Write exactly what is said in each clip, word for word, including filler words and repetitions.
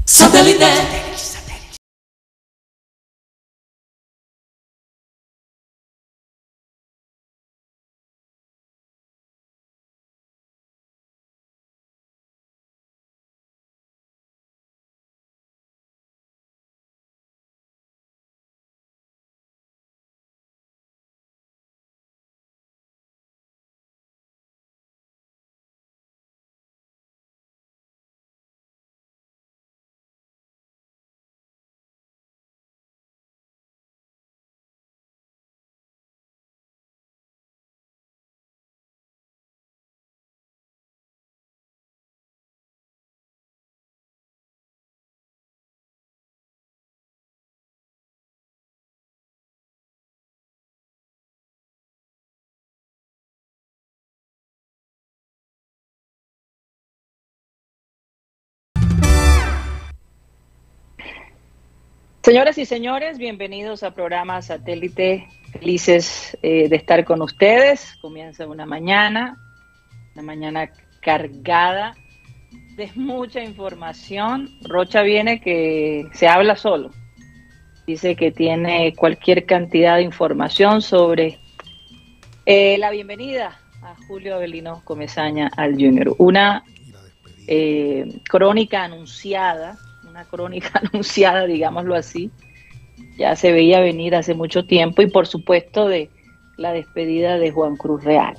Satellite. Señoras y señores, bienvenidos a programa Satélite. Felices eh, de estar con ustedes. Comienza una mañana, una mañana cargada de mucha información. Rocha viene que se habla solo. Dice que tiene cualquier cantidad de información sobre eh, la bienvenida a Julio Avelino Comesaña al Junior. Una eh, crónica anunciada. Una crónica anunciada, digámoslo así, ya se veía venir hace mucho tiempo, y por supuesto de la despedida de Juan Cruz Real.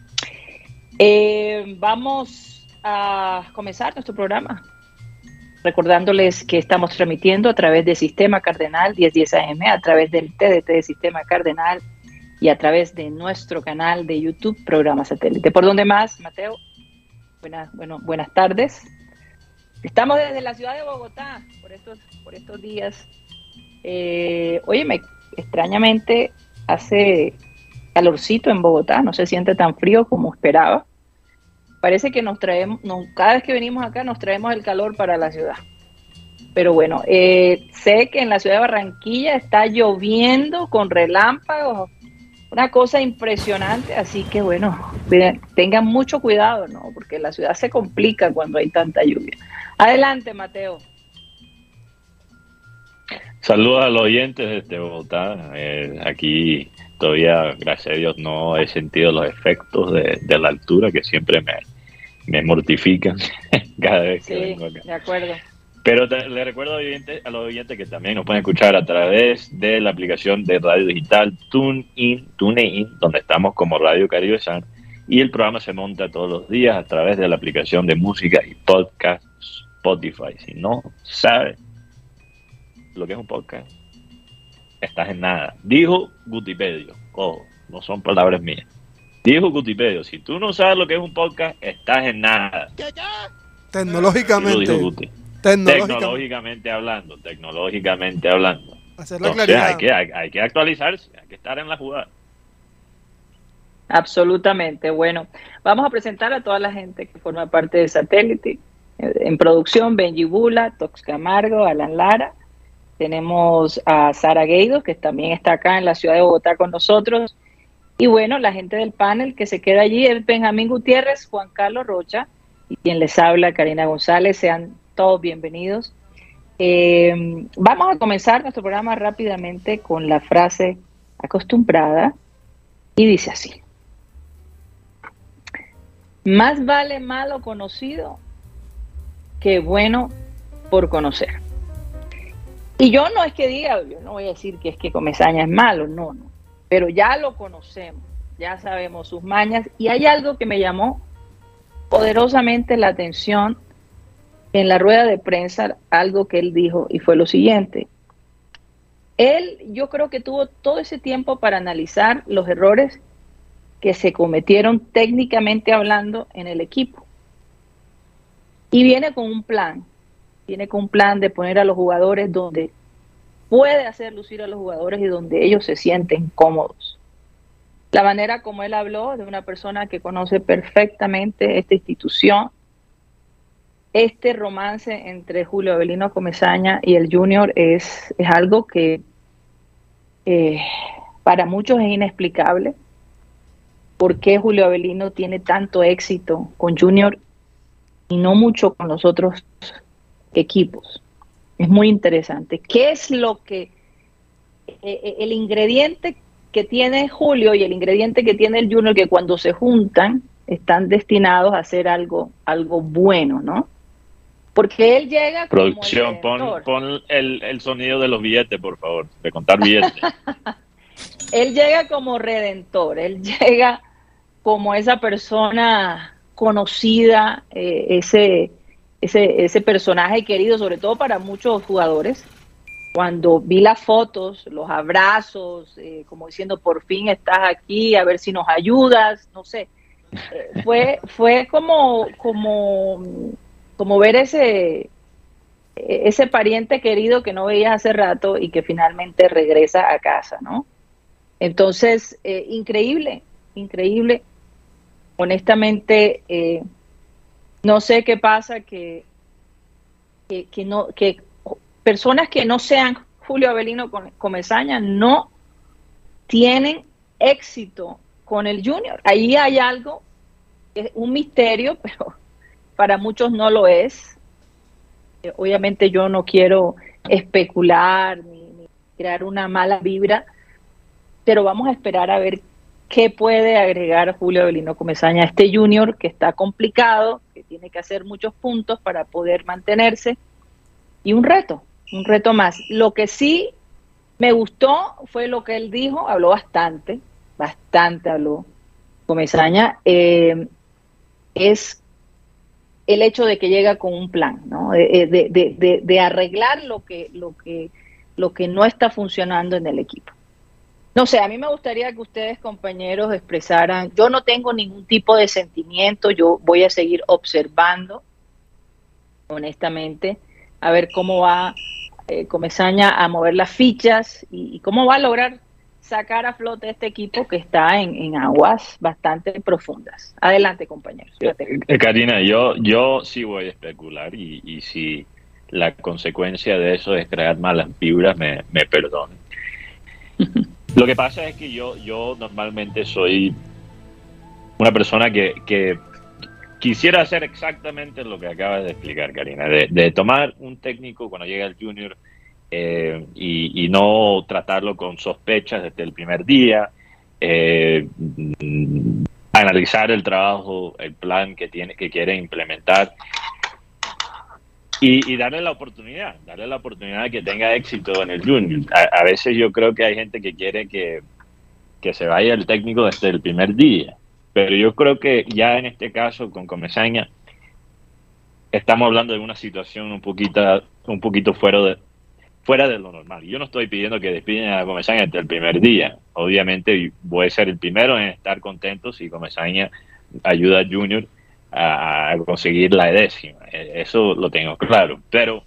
Eh, vamos a comenzar nuestro programa recordándoles que estamos transmitiendo a través del Sistema Cardenal diez diez A M, a través del T D T de Sistema Cardenal y a través de nuestro canal de YouTube, Programa Satélite. ¿Por dónde más, Mateo? Buenas, bueno, buenas tardes. Estamos desde la ciudad de Bogotá por estos, por estos días. Eh, óyeme, extrañamente hace calorcito en Bogotá, no se siente tan frío como esperaba. Parece que nos traemos, no, cada vez que venimos acá nos traemos el calor para la ciudad. Pero bueno, eh, sé que en la ciudad de Barranquilla está lloviendo con relámpagos, una cosa impresionante, así que bueno, tengan mucho cuidado, ¿no? Porque la ciudad se complica cuando hay tanta lluvia. Adelante, Mateo. Saludos a los oyentes desde Bogotá. Eh, aquí todavía, gracias a Dios, no he sentido los efectos de, de la altura, que siempre me, me mortifican cada vez que sí, vengo acá. De acuerdo. Pero te, le recuerdo a, oyentes, a los oyentes que también nos pueden escuchar a través de la aplicación de radio digital TuneIn, TuneIn, donde estamos como Radio Caribe San, y el programa se monta todos los días a través de la aplicación de música y podcast Spotify. Si no sabes lo que es un podcast, estás en nada. Dijo Gutipedio, ojo, no son palabras mías. Dijo Gutipedio, si tú no sabes lo que es un podcast, estás en nada. Tecnológicamente. Lo dijo Guti. Tecnológicamente. Tecnológicamente hablando, tecnológicamente hablando. Hacer la Entonces claridad. hay que, hay, hay que actualizarse, hay que estar en la jugada. Absolutamente. Bueno, vamos a presentar a toda la gente que forma parte de Satélite. En producción, Benji Bula, Tox Camargo, Alan Lara. Tenemos a Sara Gueidos, que también está acá en la ciudad de Bogotá con nosotros. Y bueno, la gente del panel que se queda allí es Benjamín Gutiérrez, Juan Carlos Rocha y quien les habla, Karina González. Sean todos bienvenidos. Eh, vamos a comenzar nuestro programa rápidamente con la frase acostumbrada y dice así: más vale malo conocido que bueno por conocer. Y yo no es que diga, yo no voy a decir que es que Comesaña es malo, no, no, pero ya lo conocemos, ya sabemos sus mañas, y hay algo que me llamó poderosamente la atención en la rueda de prensa, algo que él dijo, y fue lo siguiente. Él, yo creo que tuvo todo ese tiempo para analizar los errores que se cometieron técnicamente hablando en el equipo. Y viene con un plan, viene con un plan de poner a los jugadores donde puede hacer lucir a los jugadores y donde ellos se sienten cómodos. La manera como él habló de una persona que conoce perfectamente esta institución, este romance entre Julio Avelino Comesaña y el Junior es, es algo que eh, para muchos es inexplicable. ¿Por qué Julio Avelino tiene tanto éxito con Junior y no mucho con los otros equipos? Es muy interesante. ¿Qué es lo que, eh, el ingrediente que tiene Julio y el ingrediente que tiene el Junior, que cuando se juntan están destinados a hacer algo, algo bueno, ¿no? Porque él llega como Producción, el pon, pon el, el sonido de los billetes, por favor, de contar billetes. Él llega como redentor, él llega como esa persona conocida, eh, ese, ese, ese personaje querido, sobre todo para muchos jugadores. Cuando vi las fotos, los abrazos, eh, como diciendo, por fin estás aquí, a ver si nos ayudas, no sé. Eh, fue, fue como, como, como ver ese, ese pariente querido que no veías hace rato y que finalmente regresa a casa, ¿no? Entonces, eh, increíble, increíble. Honestamente, eh, no sé qué pasa, que, que, que, no, que personas que no sean Julio Avelino Comesaña no tienen éxito con el Junior. Ahí hay algo, es un misterio, pero para muchos no lo es. Eh, obviamente yo no quiero especular ni, ni crear una mala vibra, pero vamos a esperar a ver qué puede agregar Julio Avelino Comesaña a este Junior, que está complicado, que tiene que hacer muchos puntos para poder mantenerse, y un reto, un reto más. Lo que sí me gustó fue lo que él dijo, habló bastante, bastante habló Comesaña, eh, es el hecho de que llega con un plan, ¿no? De, de, de, de, de arreglar lo que, lo, que, lo que no está funcionando en el equipo. No sé, a mí me gustaría que ustedes, compañeros, expresaran, yo no tengo ningún tipo de sentimiento, yo voy a seguir observando, honestamente, a ver cómo va eh, Comesaña a mover las fichas y, y cómo va a lograr sacar a flote este equipo que está en, en aguas bastante profundas. Adelante, compañeros. Eh, Karina, yo, yo sí voy a especular y, y si la consecuencia de eso es crear malas vibras, me, me perdonen. Lo que pasa es que yo, yo normalmente soy una persona que, que quisiera hacer exactamente lo que acabas de explicar, Karina, de, de tomar un técnico cuando llega el Junior eh, y, y no tratarlo con sospechas desde el primer día, eh, analizar el trabajo, el plan que tiene, que quiere implementar. Y, y darle la oportunidad, darle la oportunidad de que tenga éxito en el Junior. A, a veces yo creo que hay gente que quiere que, que se vaya el técnico desde el primer día, pero yo creo que ya en este caso con Comesaña estamos hablando de una situación un poquito, un poquito fuera de, fuera de lo normal. Yo no estoy pidiendo que despiden a Comesaña desde el primer día. Obviamente voy a ser el primero en estar contento si Comesaña ayuda al Junior a conseguir la décima, eso lo tengo claro, pero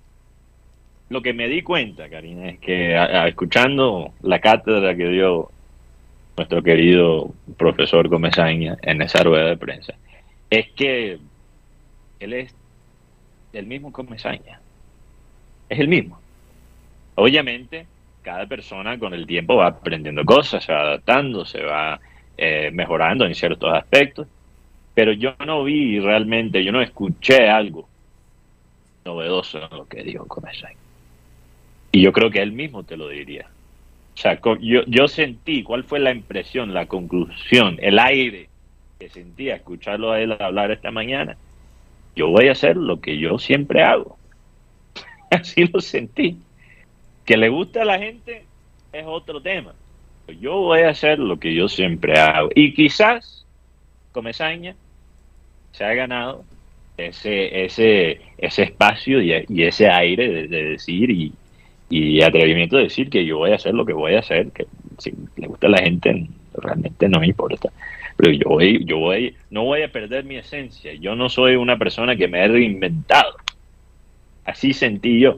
lo que me di cuenta, Karina, es que a, a, escuchando la cátedra que dio nuestro querido profesor Comesaña en esa rueda de prensa, es que él es el mismo Comesaña, es el mismo. Obviamente cada persona con el tiempo va aprendiendo cosas, se va adaptando, se va eh, mejorando en ciertos aspectos, pero yo no vi realmente, yo no escuché algo novedoso en lo que dijo Comesaña. Y yo creo que él mismo te lo diría. O sea, yo, yo sentí, ¿cuál fue la impresión, la conclusión, el aire que sentía escucharlo a él hablar esta mañana? Yo voy a hacer lo que yo siempre hago. Así lo sentí. Que le gusta a la gente es otro tema. Yo voy a hacer lo que yo siempre hago. Y quizás Comesaña se ha ganado ese ese ese espacio y, y ese aire de, de decir y, y atrevimiento de decir que yo voy a hacer lo que voy a hacer, que si le gusta a la gente realmente no me importa, pero yo voy, yo voy, no voy a perder mi esencia. Yo no soy una persona que me he reinventado. Así sentí yo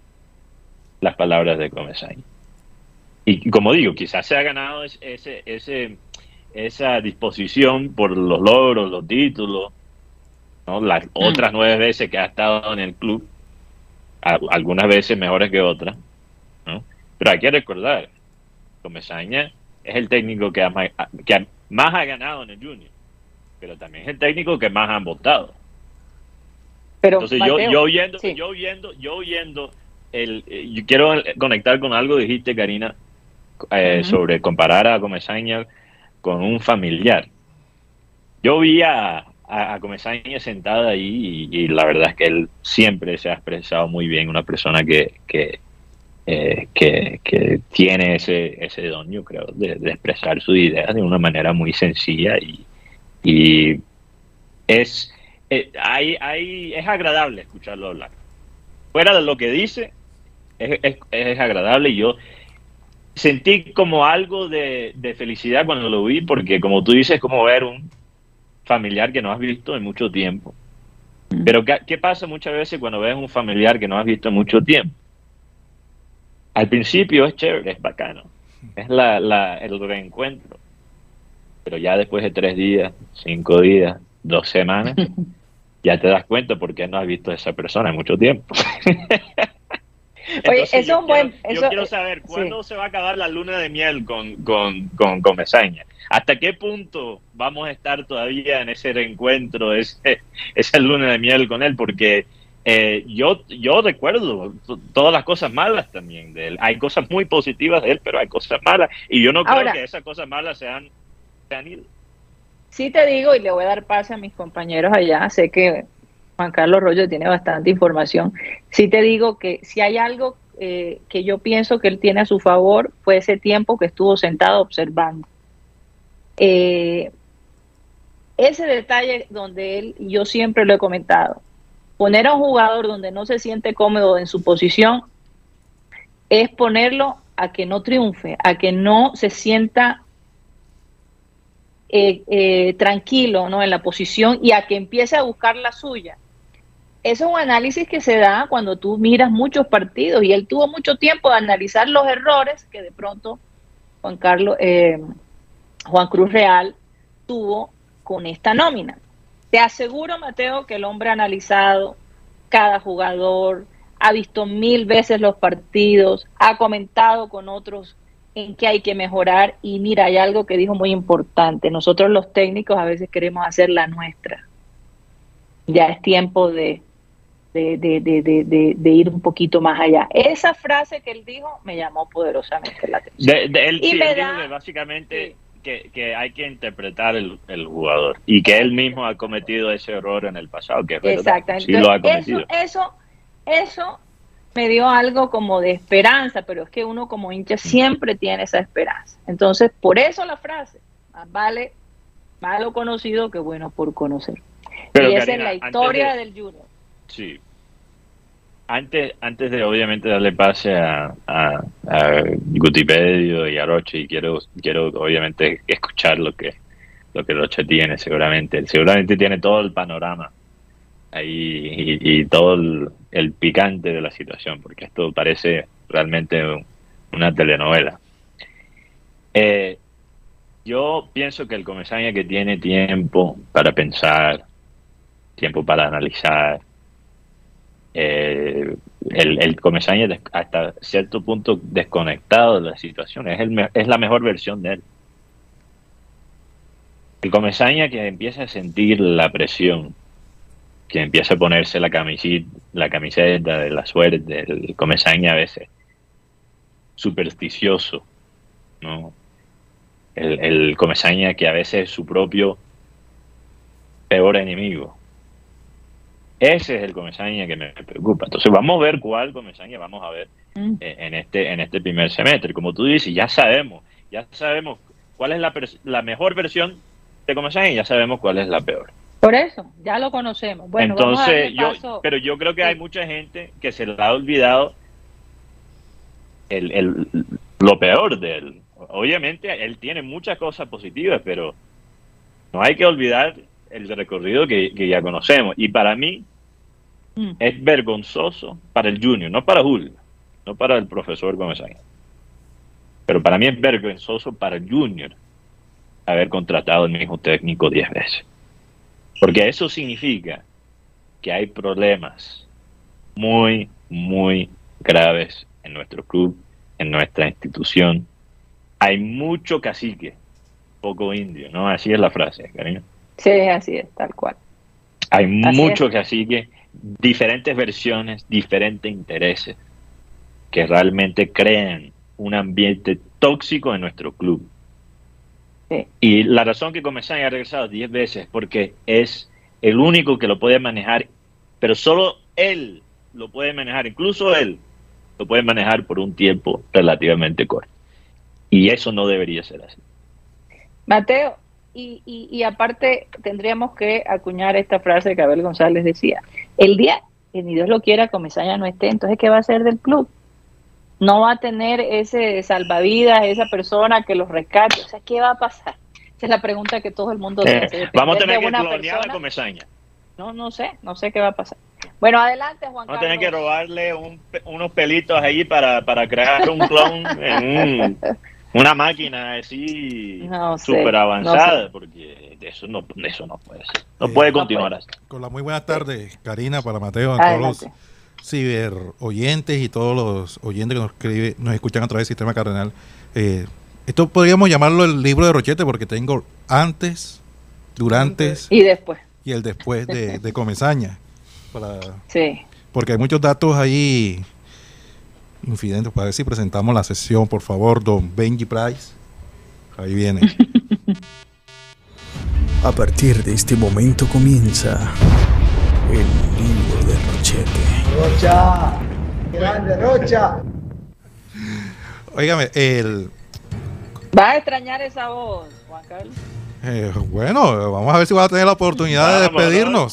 las palabras de Comesaña. Y como digo, quizás se ha ganado ese ese esa disposición por los logros, los títulos, ¿no? Las mm. otras nueve veces que ha estado en el club, a, algunas veces mejores que otras, ¿no? Pero hay que recordar, Comesaña es el técnico que, ha, que más ha ganado en el Junior, pero también es el técnico que más han votado. Pero, Entonces Mateo, yo, yo oyendo, sí. yo oyendo, yo oyendo el, yo quiero conectar con algo que dijiste, Karina, eh, uh-huh. sobre comparar a Comesaña con un familiar. Yo vi a, a, a Comesaña sentada ahí y, y la verdad es que él siempre se ha expresado muy bien, una persona que, que, eh, que, que tiene ese, ese don, yo creo, de, de expresar sus ideas de una manera muy sencilla y, y es, eh, hay, hay, es agradable escucharlo hablar. Fuera de lo que dice, es, es, es agradable y yo sentí como algo de, de felicidad cuando lo vi, porque como tú dices, es como ver un familiar que no has visto en mucho tiempo. Pero ¿qué, qué pasa muchas veces cuando ves un familiar que no has visto en mucho tiempo? Al principio es chévere, es bacano, es la, la, el reencuentro. Pero ya después de tres días, cinco días, dos semanas, ya te das cuenta porque no has visto a esa persona en mucho tiempo. Oye, eso es un buen... Yo eso, quiero saber cuándo sí. se va a acabar la luna de miel con, con, con Comesaña. ¿Hasta qué punto vamos a estar todavía en ese reencuentro, ese, esa luna de miel con él? Porque eh, yo, yo recuerdo todas las cosas malas también de él. Hay cosas muy positivas de él, pero hay cosas malas. Y yo no creo Ahora, que esas cosas malas se han, se han ido. Sí te digo, y le voy a dar pase a mis compañeros allá, sé que Juan Carlos Rollo tiene bastante información. Sí te digo que si hay algo eh, que yo pienso que él tiene a su favor, fue ese tiempo que estuvo sentado observando. Eh, ese detalle donde él, y yo siempre lo he comentado, poner a un jugador donde no se siente cómodo en su posición es ponerlo a que no triunfe, a que no se sienta eh, eh, tranquilo, ¿no?, en la posición y a que empiece a buscar la suya. Eso es un análisis que se da cuando tú miras muchos partidos y él tuvo mucho tiempo de analizar los errores que de pronto Juan Carlos, eh, Juan Cruz Real tuvo con esta nómina. Te aseguro, Mateo, que el hombre ha analizado cada jugador, ha visto mil veces los partidos, ha comentado con otros en qué hay que mejorar y mira, hay algo que dijo muy importante. Nosotros los técnicos a veces queremos hacer la nuestra. Ya es tiempo de De, de, de, de, de ir un poquito más allá. Esa frase que él dijo me llamó poderosamente la atención. De, de él, y sí, me él da, dijo que básicamente sí. que, que hay que interpretar el, el jugador y que él mismo ha cometido ese error en el pasado, que es verdad. Exactamente. Sí lo ha cometido. Eso, eso, eso me dio algo como de esperanza, pero es que uno como hincha siempre tiene esa esperanza. Entonces, por eso la frase, más vale malo conocido que bueno por conocer. Pero, y Karina, esa es la historia de, del Junior. Sí. Antes, antes de obviamente darle pase a, a, a Gutipedio y a Roche, y quiero, quiero obviamente escuchar lo que, lo que Roche tiene seguramente. Seguramente tiene todo el panorama ahí y, y todo el, el picante de la situación, porque esto parece realmente un, una telenovela. Eh, yo pienso que el Comesaña que tiene tiempo para pensar, tiempo para analizar, Eh, el, el Comesaña hasta cierto punto desconectado de la situación, es, el, es la mejor versión de él. El Comesaña que empieza a sentir la presión, que empieza a ponerse la camiseta, la camiseta de la suerte, el Comesaña a veces supersticioso, ¿no? El, el Comesaña que a veces es su propio peor enemigo. Ese es el Comesaña que me preocupa. Entonces vamos a ver cuál Comesaña vamos a ver mm. eh, en este en este primer semestre. Como tú dices, ya sabemos, ya sabemos cuál es la, la mejor versión de Comesaña y ya sabemos cuál es la peor. Por eso, ya lo conocemos. Bueno, entonces, vamos a yo, pero yo creo que sí. Hay mucha gente que se le ha olvidado el, el, lo peor de él. Obviamente, él tiene muchas cosas positivas, pero no hay que olvidar el recorrido que, que ya conocemos. Y para mí mm. es vergonzoso para el Junior, no para Julio, no para el profesor Comesaña, pero para mí es vergonzoso para el Junior haber contratado al mismo técnico diez veces. Porque eso significa que hay problemas muy, muy graves en nuestro club, en nuestra institución. Hay mucho cacique, poco indio, ¿no? Así es la frase, cariño. Sí, así es, tal cual. Hay así mucho es. cacique, diferentes versiones, diferentes intereses. que realmente crean un ambiente tóxico en nuestro club. Sí. Y la razón que Comesaña ha regresado diez veces es porque es el único que lo puede manejar, pero solo él lo puede manejar, incluso él lo puede manejar por un tiempo relativamente corto. Y eso no debería ser así. Mateo, y, y, y aparte tendríamos que acuñar esta frase que Abel González decía: el día que ni Dios lo quiera Comesaña no esté, entonces ¿qué va a hacer del club? No va a tener ese salvavidas, esa persona que los rescate. O sea, ¿qué va a pasar? Esa es la pregunta que todo el mundo eh, se hace. Vamos a tener que clonear a Comesaña. No, no sé, no sé qué va a pasar. Bueno, adelante, Juan Vamos Carlos. Vamos a tener que robarle un, unos pelitos ahí para, para crear un clon en un, una máquina así no sé, súper avanzada, no sé. porque eso no, eso no puede ser. No eh, puede continuar no puede. así. Con la muy buenas tardes, Karina, para Mateo, a todos los ciber oyentes y todos los oyentes que nos, escribe, nos escuchan a través del Sistema Cardenal. Eh, esto podríamos llamarlo el libro de Rochete, porque tengo antes, durante y después. Y el después de, de Comesaña. Para, sí. Porque hay muchos datos ahí infidentes. Para ver si presentamos la sesión, por favor, don Benji Price. Ahí viene. A partir de este momento comienza el libro de Rochete. Rocha, grande Rocha. Óigame, el... ¿Vas a extrañar esa voz, Juan Carlos? Eh, bueno, vamos a ver si vas a tener la oportunidad de despedirnos.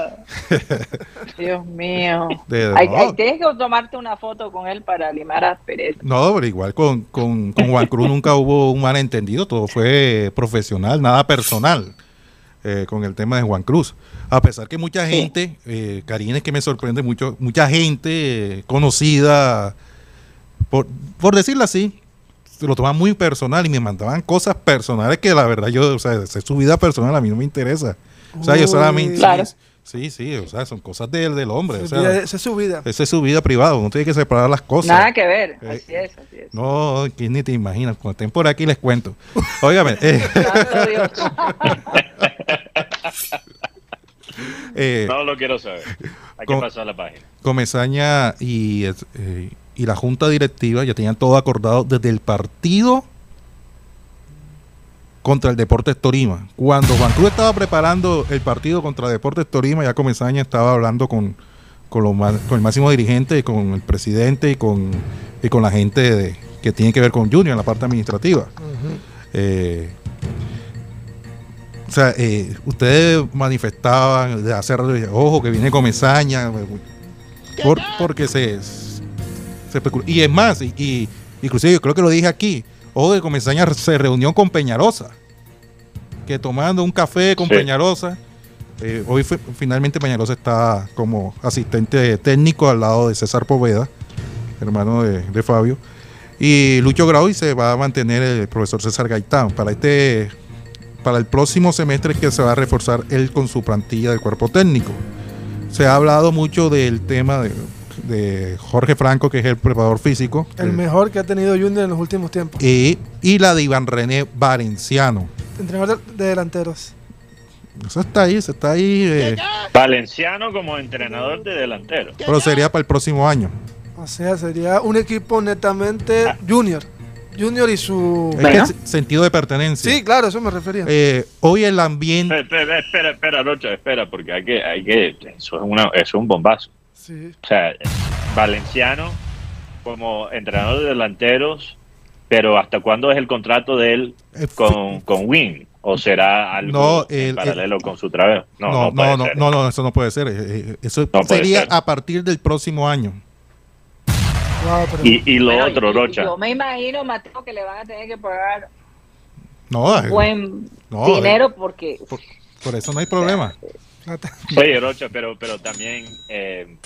Dios mío. De, hay, no. hay, tienes que tomarte una foto con él para limar asperezas. No, pero igual con, con, con Juan Cruz nunca hubo un malentendido, todo fue profesional, nada personal eh, con el tema de Juan Cruz. A pesar que mucha gente, sí. eh, Karina, es que me sorprende mucho, mucha gente eh, conocida, por, por decirlo así, se lo tomaban muy personal y me mandaban cosas personales que la verdad yo, o sea, es su vida personal, a mí no me interesa. O sea, yo solamente... Claro. Sí, sí, o sea, son cosas del, del hombre. Sí, o sea, esa es su vida. Esa es su vida privada, uno tiene que separar las cosas. Nada que ver, eh, así es, así es. No, ¿quién ni te imaginas? Cuando estén por aquí les cuento. Óigame. Eh, Santo Dios. eh, no lo quiero saber. Hay que pasar la página. Comesaña y... Eh, y la junta directiva ya tenían todo acordado desde el partido contra el Deportes Tolima. Cuando Juan Cruz estaba preparando el partido contra Deportes Tolima, ya Comesaña estaba hablando con, con, los, con el máximo dirigente, con el presidente y con, y con la gente de, que tiene que ver con Junior en la parte administrativa. Uh-huh. eh, o sea, eh, ustedes manifestaban de hacer, ojo, que viene Comesaña, por, porque se... Y es más, y, y inclusive yo creo que lo dije aquí, Ojo de Comesaña se reunió con Peñarosa, que tomando un café con sí. Peñarosa, eh, hoy fue, finalmente Peñarosa está como asistente técnico al lado de César Poveda, hermano de, de Fabio, y Lucho Grau, y se va a mantener el profesor César Gaitán para este para el próximo semestre, que se va a reforzar él con su plantilla del cuerpo técnico. Se ha hablado mucho del tema de de Jorge Franco, que es el preparador físico, el que, mejor que ha tenido Junior en los últimos tiempos, y, y la de Iván René Valenciano, entrenador de, de delanteros. Eso está ahí, eso está ahí eh. Valenciano como entrenador de delanteros, pero sería para el próximo año, o sea, sería un equipo netamente ah. Junior Junior y su es que es sentido de pertenencia. Sí, claro, eso me refería. Eh, hoy el ambiente. Espera, espera, espera, Rocha, espera, porque hay que, hay que, eso es una, eso es un bombazo. Sí. O sea, Valenciano como entrenador de delanteros, pero ¿hasta cuándo es el contrato de él con, con Win? ¿O será algo no, el, en paralelo el, con su trabajo? No, no, no, no, no, no, eso no puede ser. Eso no sería ser. A partir del próximo año. Wow, pero... y, y lo bueno, otro, yo, Rocha. Yo me imagino, Mateo, que le van a tener que pagar no, un buen no, dinero porque... Por, por eso no hay problema. Oye, Rocha, pero, pero también, eh,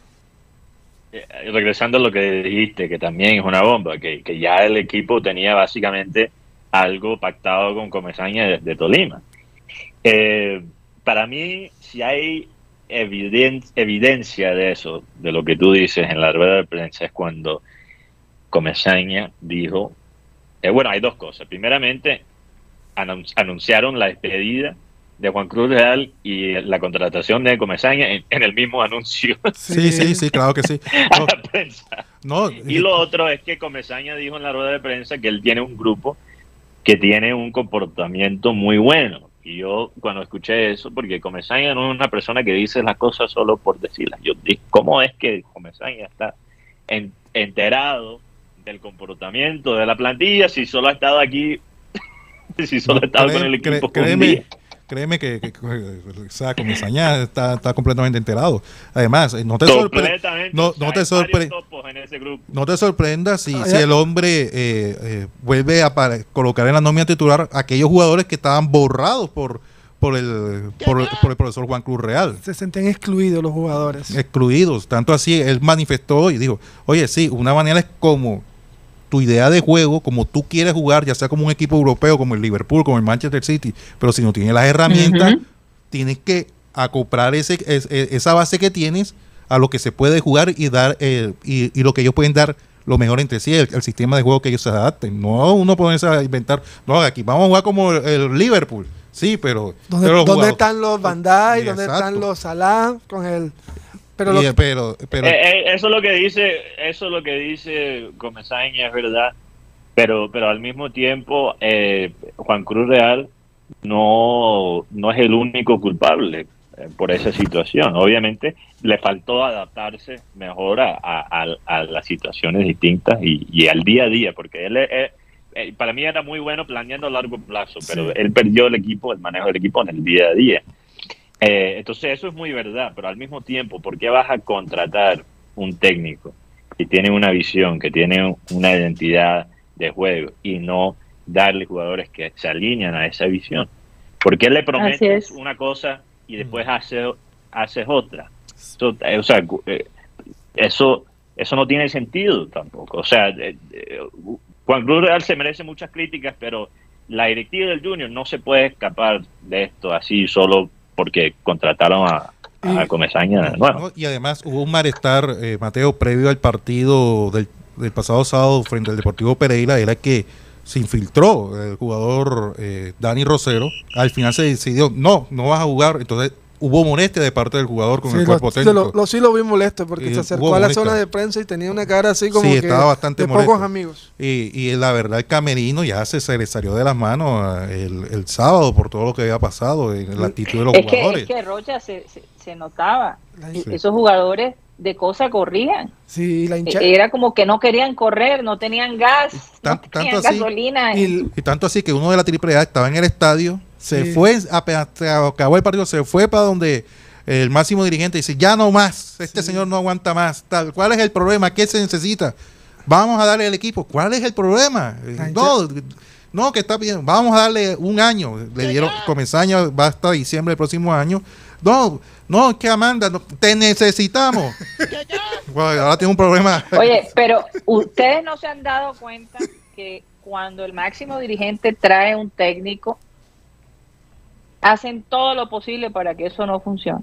eh, regresando a lo que dijiste, que también es una bomba, que, que ya el equipo tenía básicamente algo pactado con Comesaña desde Tolima. Eh, para mí, si hay eviden- evidencia de eso, de lo que tú dices en la rueda de prensa, es cuando Comesaña dijo, eh, bueno, hay dos cosas. Primeramente, anun- anunciaron la despedida de Juan Cruz Real y la contratación de Comesaña en, en el mismo anuncio. Sí, sí, sí, claro que sí. A No, la prensa. no, Y lo otro es que Comesaña dijo en la rueda de prensa que él tiene un grupo que tiene un comportamiento muy bueno. Y yo cuando escuché eso, porque Comesaña no es una persona que dice las cosas solo por decirlas. Yo dije, ¿cómo es que Comesaña está en, enterado del comportamiento de la plantilla si solo ha estado aquí, si solo ha estado cree- con el equipo cree- por un créeme, día? créeme que, que, que, o sea, Comesaña está, está completamente enterado. Además, eh, no te sorprende. Completamente. No, O sea, no te hay sorpre- varios topos en ese grupo. No te sorprendas si, Ah, si ya. el hombre eh, eh, vuelve a para- colocar en la nómina titular a aquellos jugadores que estaban borrados por, por, el, por, por el profesor Juan Cruz Real, Se sentían excluidos los jugadores. excluidos. Tanto así, él manifestó y dijo, oye, sí, una manera es como tu idea de juego, como tú quieres jugar, ya sea como un equipo europeo, como el Liverpool, como el Manchester City, pero si no tienes las herramientas, Ujú. tienes que acoplar ese, es- es- esa base que tienes a lo que se puede jugar y dar eh, y, y lo que ellos pueden dar lo mejor entre sí, el, el sistema de juego que ellos se adapten. No uno ponerse a inventar, no, aquí vamos a jugar como el, el Liverpool. Sí, pero... ¿Dónde, pero los ¿dónde jugadores- están los Van Dijk? Sí, ¿Dónde exacto. están los Salah? Con el... Pero Y, lo- eh, pero, pero- Eh, eh, eso es lo que dice, eso es lo que dice Comesaña, es verdad, pero, pero al mismo tiempo eh, Juan Cruz Real no, no es el único culpable eh, por esa situación. Obviamente le faltó adaptarse mejor a, a, a- a las situaciones distintas y, y al día a día, porque él, eh, eh, para mí era muy bueno planeando a largo plazo, pero Sí. él perdió el equipo, el manejo del equipo en el día a día. Eh, entonces eso es muy verdad, pero al mismo tiempo, ¿por qué vas a contratar un técnico que tiene una visión, que tiene una identidad de juego y no darle jugadores que se alinean a esa visión? ¿Por qué le Así prometes es. una cosa y después hace, haces otra? Eso, eh, o sea, cu- eh, eso, eso no tiene sentido tampoco. O sea, eh, eh, Juan Cruz Real se merece muchas críticas, pero la directiva del Junior no se puede escapar de esto así solo porque contrataron a, a Y- Comesaña de nuevo. ¿no? Y además hubo un malestar, eh, Mateo, previo al partido del, del pasado sábado frente al Deportivo Pereira, era que se infiltró el jugador eh, Dani Rosero. Al final se decidió, no, no vas a jugar. Entonces hubo molestia de parte del jugador con sí, el lo, cuerpo sí, técnico. lo, lo- sí lo vi molesto porque Y se hubo acercó a la molestia. zona de prensa y tenía una cara así como Sí, que estaba bastante de molesto. pocos amigos. Y, y la verdad, el camerino ya se, se le salió de las manos eh, el, el sábado por todo lo que había pasado en la actitud de los Es que, jugadores. es que Rocha se, se, se notaba. Sí. Esos jugadores de cosa corrían. Sí, la hincha. Era como que no querían correr, no tenían gas, Tan- no tenían tanto así- gasolina. y- Y tanto así que uno de la Triple A estaba en el estadio, se Sí. fue, apenas se acabó el partido, se fue para donde el máximo dirigente dice, ya no más, este Sí. señor no aguanta más. Tal. ¿Cuál es el problema? ¿Qué se necesita? Vamos a darle al equipo. ¿Cuál es el problema? Eh, La No, no, que está bien, vamos a darle un año. Le dieron Comesaña, va hasta diciembre del próximo año. No, no, es que Amanda, no, te necesitamos. Bueno, ahora tiene un problema. Oye, pero ustedes no se han dado cuenta que cuando el máximo dirigente trae un técnico, hacen todo lo posible para que eso no funcione.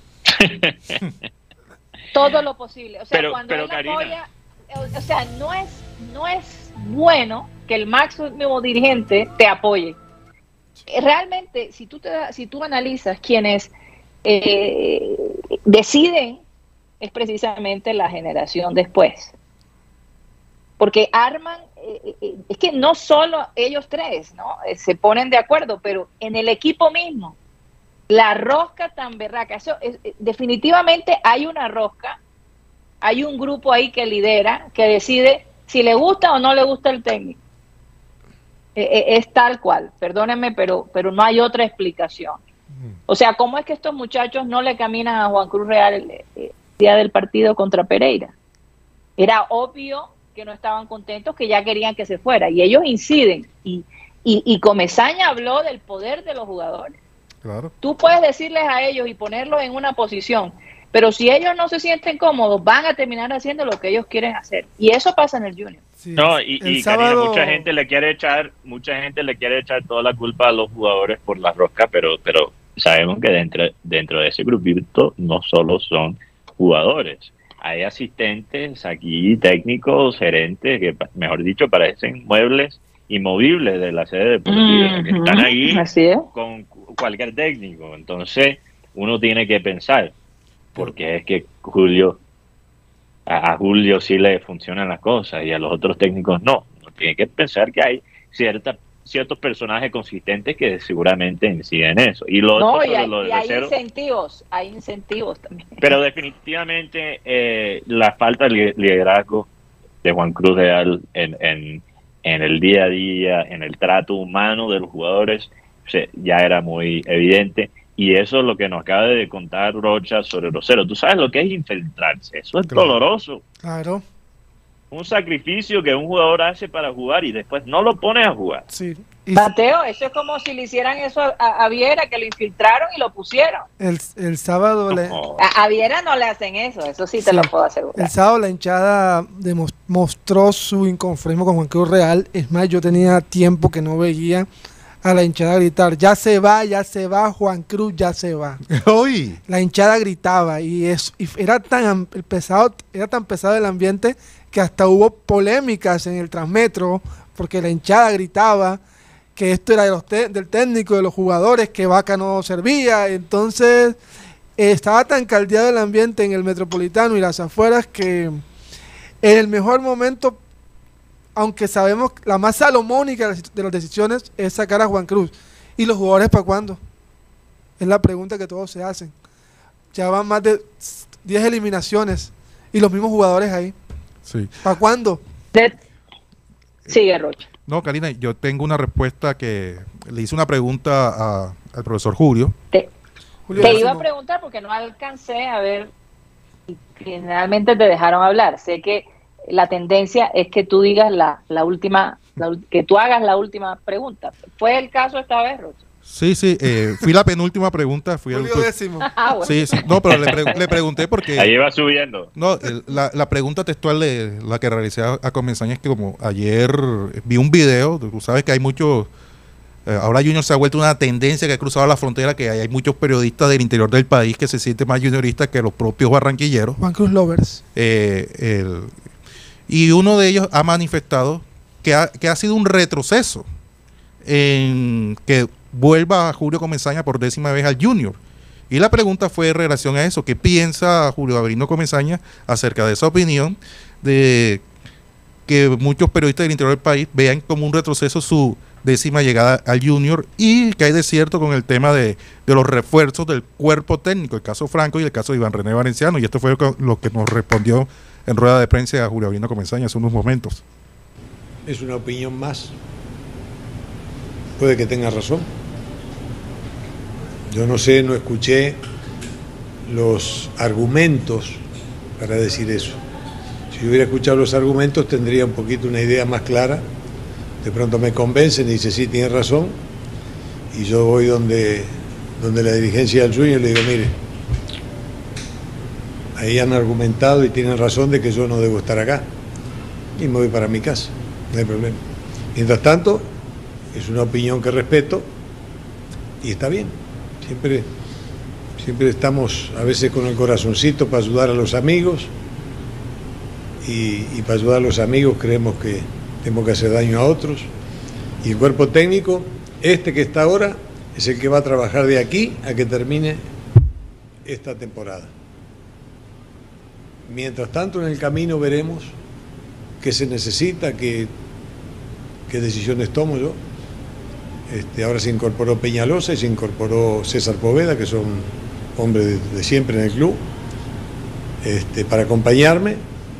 Todo lo posible. O sea, Pero- cuando pero, él Karina. apoya, o, o sea, no es, no es bueno que el máximo dirigente te apoye. Eh, Realmente, si tú te da- si tú analizas quienes eh, deciden, es precisamente la generación después. Porque arman, eh, eh, es que no solo ellos tres, ¿no? Eh, se ponen de acuerdo, pero en el equipo mismo, la rosca tan berraca, eso es- eh, definitivamente hay una rosca, hay un grupo ahí que lidera, que decide si le gusta o no le gusta el técnico. Eh, eh, es tal cual, perdónenme, pero, pero no hay otra explicación. O sea, ¿cómo es que estos muchachos no le caminan a Juan Cruz Real el, el día del partido contra Pereira? Era obvio que no estaban contentos, que ya querían que se fuera, y ellos inciden, y, y, y Comesaña habló del poder de los jugadores. Claro. Tú puedes decirles a ellos y ponerlos en una posición, pero si ellos no se sienten cómodos, van a terminar haciendo lo que ellos quieren hacer, y eso pasa en el Junior. Sí, No, y, el y Karina, sábado- mucha gente le quiere echar, mucha gente le quiere echar toda la culpa a los jugadores por la rosca, pero, pero sabemos que dentro, dentro de ese grupito no solo son jugadores, hay asistentes aquí, técnicos, gerentes, que mejor dicho parecen muebles inmovibles de la sede deportiva, que están ahí Así es. con cualquier técnico. Entonces, uno tiene que pensar, porque es que Julio, a, a Julio sí le funcionan las cosas y a los otros técnicos no. Uno tiene que pensar que hay cierta, ciertos personajes consistentes que seguramente inciden en eso. Y lo No, otro, y hay, lo de y hay Rosero, incentivos, hay incentivos también. pero definitivamente eh, la falta de liderazgo de Juan Cruz Real en, en, en el día a día, en el trato humano de los jugadores, se, ya era muy evidente. Y eso es lo que nos acaba de contar Rocha sobre Rosero. Tú sabes lo que es infiltrarse. Eso es Claro. doloroso. Claro, Un sacrificio que un jugador hace para jugar y después no lo pone a jugar. sí. Y Mateo, eso es como si le hicieran eso a, a Viera, que lo infiltraron y lo pusieron. el, el sábado le, No. A, a Viera no le hacen eso, eso sí te Sí. lo puedo asegurar. el sábado la hinchada demos- mostró su inconformismo con Juan Cruz Real. Es más, yo tenía tiempo que no veía a la hinchada gritar, ya se va, ya se va, Juan Cruz, ya se va. Uy, La hinchada gritaba y, es, y era tan am- el pesado, era tan pesado el ambiente que hasta hubo polémicas en el Transmetro porque la hinchada gritaba que esto era de los te- del técnico, de los jugadores, que Vaca no servía. Entonces eh, estaba tan caldeado el ambiente en el Metropolitano y las afueras que en el mejor momento, aunque sabemos que la más salomónica de las- de las decisiones es sacar a Juan Cruz. ¿Y los jugadores para cuándo? Es la pregunta que todos se hacen. Ya van más de diez eliminaciones y los mismos jugadores ahí. sí. ¿Para cuándo? De- Sigue, Rocha. No, Karina, yo tengo una respuesta que le hice una pregunta a- al profesor Julio. Te, Julio te Máximo. iba a preguntar porque no alcancé a ver si finalmente te dejaron hablar. Sé que la tendencia es que tú digas la, la última, la ul- que tú hagas la última pregunta. ¿Fue el caso esta vez, Rocha? Sí, sí, eh, fui la penúltima pregunta. Fui el- Julio décimo. Ah, bueno. sí, sí, no, pero le, pre- le pregunté porque... Ahí va subiendo. No, el- la, la pregunta textual de la que realicé a, a Comensaña es que como ayer vi un video, tú sabes que hay muchos, eh, ahora Junior se ha vuelto una tendencia que ha cruzado la frontera, que hay, hay muchos periodistas del interior del país que se sienten más junioristas que los propios barranquilleros. Juan Cruz Lovers. Eh, el- y uno de ellos ha manifestado que ha, que ha sido un retroceso en que vuelva a Julio Comensaña por décima vez al Junior. Y la pregunta fue en relación a eso, ¿qué piensa Julio Avelino Comensaña acerca de esa opinión de que muchos periodistas del interior del país vean como un retroceso su décima llegada al Junior y que hay de cierto con el tema de, de los refuerzos del cuerpo técnico, el caso Franco y el caso de Iván René Valenciano? Y esto fue lo que, lo que nos respondió en rueda de prensa a Julio Avelino Comensaña hace unos momentos. Es una opinión más. Puede que tenga razón. Yo no sé, no escuché los argumentos para decir eso. Si hubiera escuchado los argumentos tendría un poquito una idea más clara. De pronto me convencen y dice sí, tiene razón. Y yo voy donde, donde la dirigencia del Junior y le digo, mire, ahí han argumentado y tienen razón de que yo no debo estar acá. Y me voy para mi casa, no hay problema. Mientras tanto, es una opinión que respeto y está bien. Siempre, siempre estamos a veces con el corazoncito para ayudar a los amigos y, y para ayudar a los amigos creemos que tenemos que hacer daño a otros. Y el cuerpo técnico, este que está ahora, es el que va a trabajar de aquí a que termine esta temporada. Mientras tanto, en el camino veremos qué se necesita, qué, qué decisiones tomo yo. Este, ahora se incorporó Peñalosa y se incorporó César Poveda, que son hombres de, de siempre en el club, este, para acompañarme.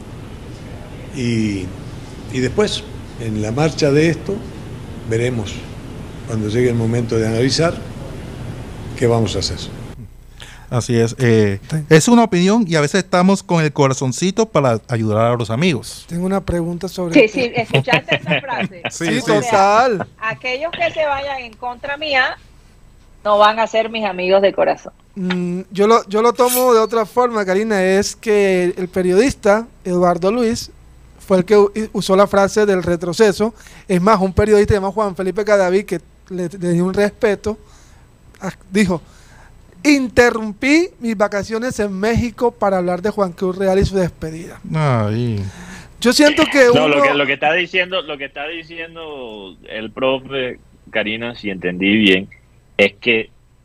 Y, y después, en la marcha de esto, veremos, cuando llegue el momento de analizar, qué vamos a hacer. Así es. Eh, es una opinión y a veces estamos con el corazoncito para ayudar a los amigos. Tengo una pregunta sobre... Sí, sí, escuchaste esa frase. Sí, Sí, O sea, total. aquellos que se vayan en contra mía no van a ser mis amigos de corazón. Mm, yo, lo, yo lo tomo de otra forma, Karina. Es que el periodista Eduardo Luis fue el que u- usó la frase del retroceso. Es más, un periodista llamado Juan Felipe Cadaví, que le, le dio un respeto, ah, dijo: interrumpí mis vacaciones en México para hablar de Juan Cruz Real y su despedida. Ay. Yo siento que No, uno... lo que, lo que está diciendo, lo que está diciendo el profe Karina, si entendí bien, es que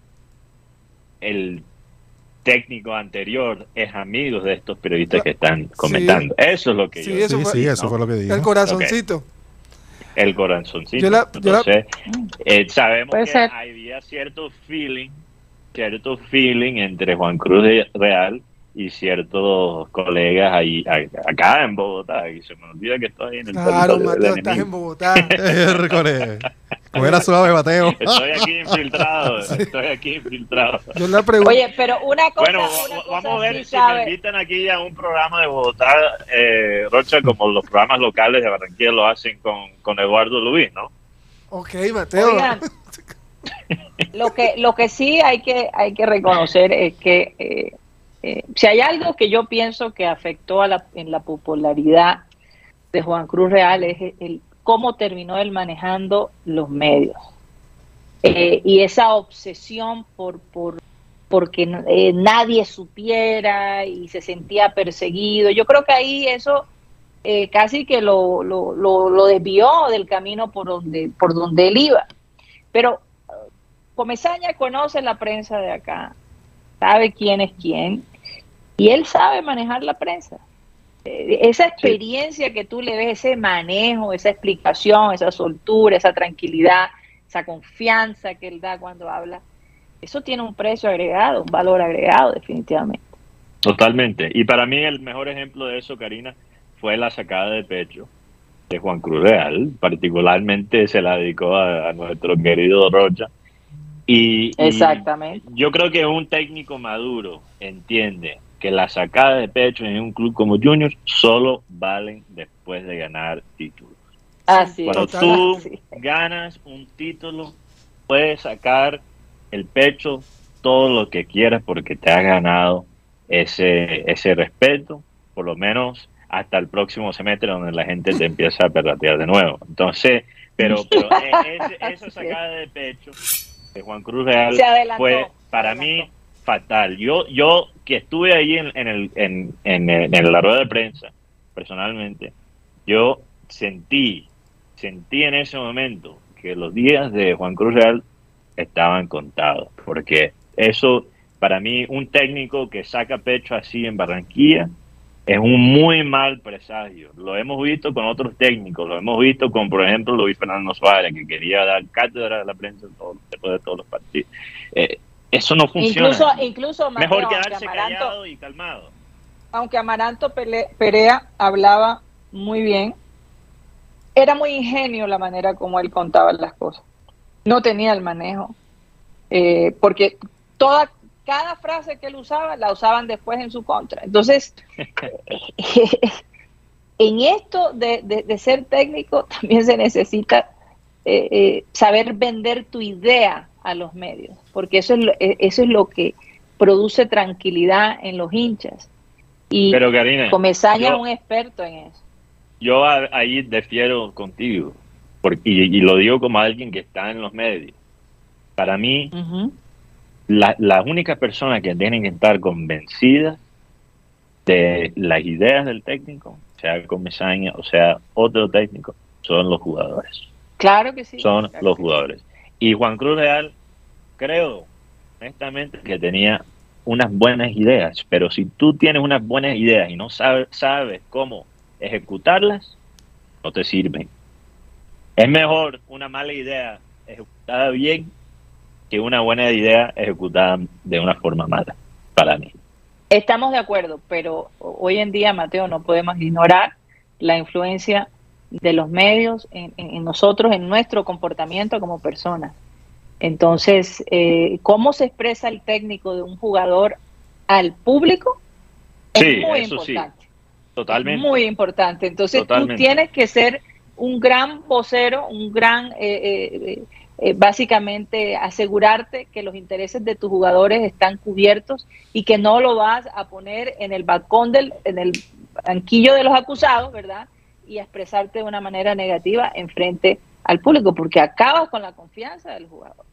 el técnico anterior es amigo de estos periodistas que están comentando. Sí. Eso es lo que sí, yo eso sí, fue, sí, eso ¿no? fue lo que dijo. El corazoncito. Okay. El corazoncito. Yo la, Entonces, yo la... eh, sabemos que ser. había cierto feeling, cierto feeling entre Juan Cruz Real y ciertos colegas ahí, acá en Bogotá, y se me olvida que estoy en el Claro, Mateo, estás en Bogotá. Como era suave, Mateo. Estoy aquí infiltrado, estoy aquí infiltrado. Yo la pregunto. Oye, pero una cosa. Bueno, una cosa vamos a ver sí si sabe. me invitan aquí a un programa de Bogotá, eh, Rocha, como los programas locales de Barranquilla lo hacen con, con Eduardo Luis, ¿no? Ok, Mateo. Oigan, lo que lo que sí hay que hay que reconocer es que eh, eh, si hay algo que yo pienso que afectó a la, en la popularidad de Juan Cruz Real es el, el cómo terminó él manejando los medios eh, y esa obsesión por por porque eh, nadie supiera y se sentía perseguido. Yo creo que ahí eso eh, casi que lo, lo, lo, lo desvió del camino por donde por donde él iba. Pero Comesaña conoce la prensa de acá, sabe quién es quién, y él sabe manejar la prensa. Eh, esa experiencia sí. que tú le ves, ese manejo, esa explicación, esa soltura, esa tranquilidad, esa confianza que él da cuando habla, eso tiene un precio agregado, un valor agregado definitivamente. Totalmente. Y para mí el mejor ejemplo de eso, Karina, fue la sacada de pecho de Juan Cruz Real. Particularmente se la dedicó a, a nuestro querido Rocha. Y, Exactamente. Y yo creo que un técnico maduro entiende que la sacada de pecho en un club como Junior solo valen después de ganar títulos. Así Cuando es. tú Así. ganas un título, puedes sacar el pecho todo lo que quieras porque te has ganado ese, ese respeto, por lo menos hasta el próximo semestre donde la gente te empieza a perratear de nuevo. Entonces, pero, pero ese, esa sacada de pecho de Juan Cruz Real fue para mí fatal. Yo yo que estuve ahí en, en, el, en, en, en la rueda de prensa, personalmente, yo sentí, sentí en ese momento que los días de Juan Cruz Real estaban contados, porque eso, para mí, un técnico que saca pecho así en Barranquilla es un muy mal presagio. Lo hemos visto con otros técnicos, lo hemos visto con, por ejemplo, Luis Fernando Suárez, que quería dar cátedra a la prensa todo, después de todos los partidos. Eh, eso no funciona. Incluso, incluso Mateo, mejor quedarse Amaranto, callado y calmado. Aunque Amaranto Perea hablaba muy bien, era muy ingenio la manera como él contaba las cosas. No tenía el manejo, eh, porque toda cada frase que él usaba, la usaban después en su contra. Entonces, en esto de, de, de ser técnico también se necesita eh, eh, saber vender tu idea a los medios, porque eso es lo, eso es lo que produce tranquilidad en los hinchas. Y Pero, Karina, Comesaña yo, es un experto en eso. Yo a, ahí difiero contigo, porque, y, y lo digo como alguien que está en los medios. Para mí, uh-huh. La, las únicas personas que tienen que estar convencidas de las ideas del técnico, sea Comesaña o sea otro técnico, son los jugadores. Claro que sí. Son claro los jugadores. Sí. Y Juan Cruz Real, creo, honestamente, que tenía unas buenas ideas, pero si tú tienes unas buenas ideas y no sabes, sabes cómo ejecutarlas, no te sirven. Es mejor una mala idea ejecutada bien que una buena idea ejecutada de una forma mala, para mí. Estamos de acuerdo, pero hoy en día, Mateo, no podemos ignorar la influencia de los medios en, en, en nosotros, en nuestro comportamiento como personas. Entonces, eh, ¿cómo se expresa el técnico de un jugador al público? Es sí, muy eso importante. Sí, totalmente. Es muy importante. Entonces, totalmente. Tú tienes que ser un gran vocero, un gran... Eh, eh, Eh, básicamente asegurarte que los intereses de tus jugadores están cubiertos y que no lo vas a poner en el balcón del, en el banquillo de los acusados, ¿verdad? Y a expresarte de una manera negativa en frente al público, porque acabas con la confianza del jugador.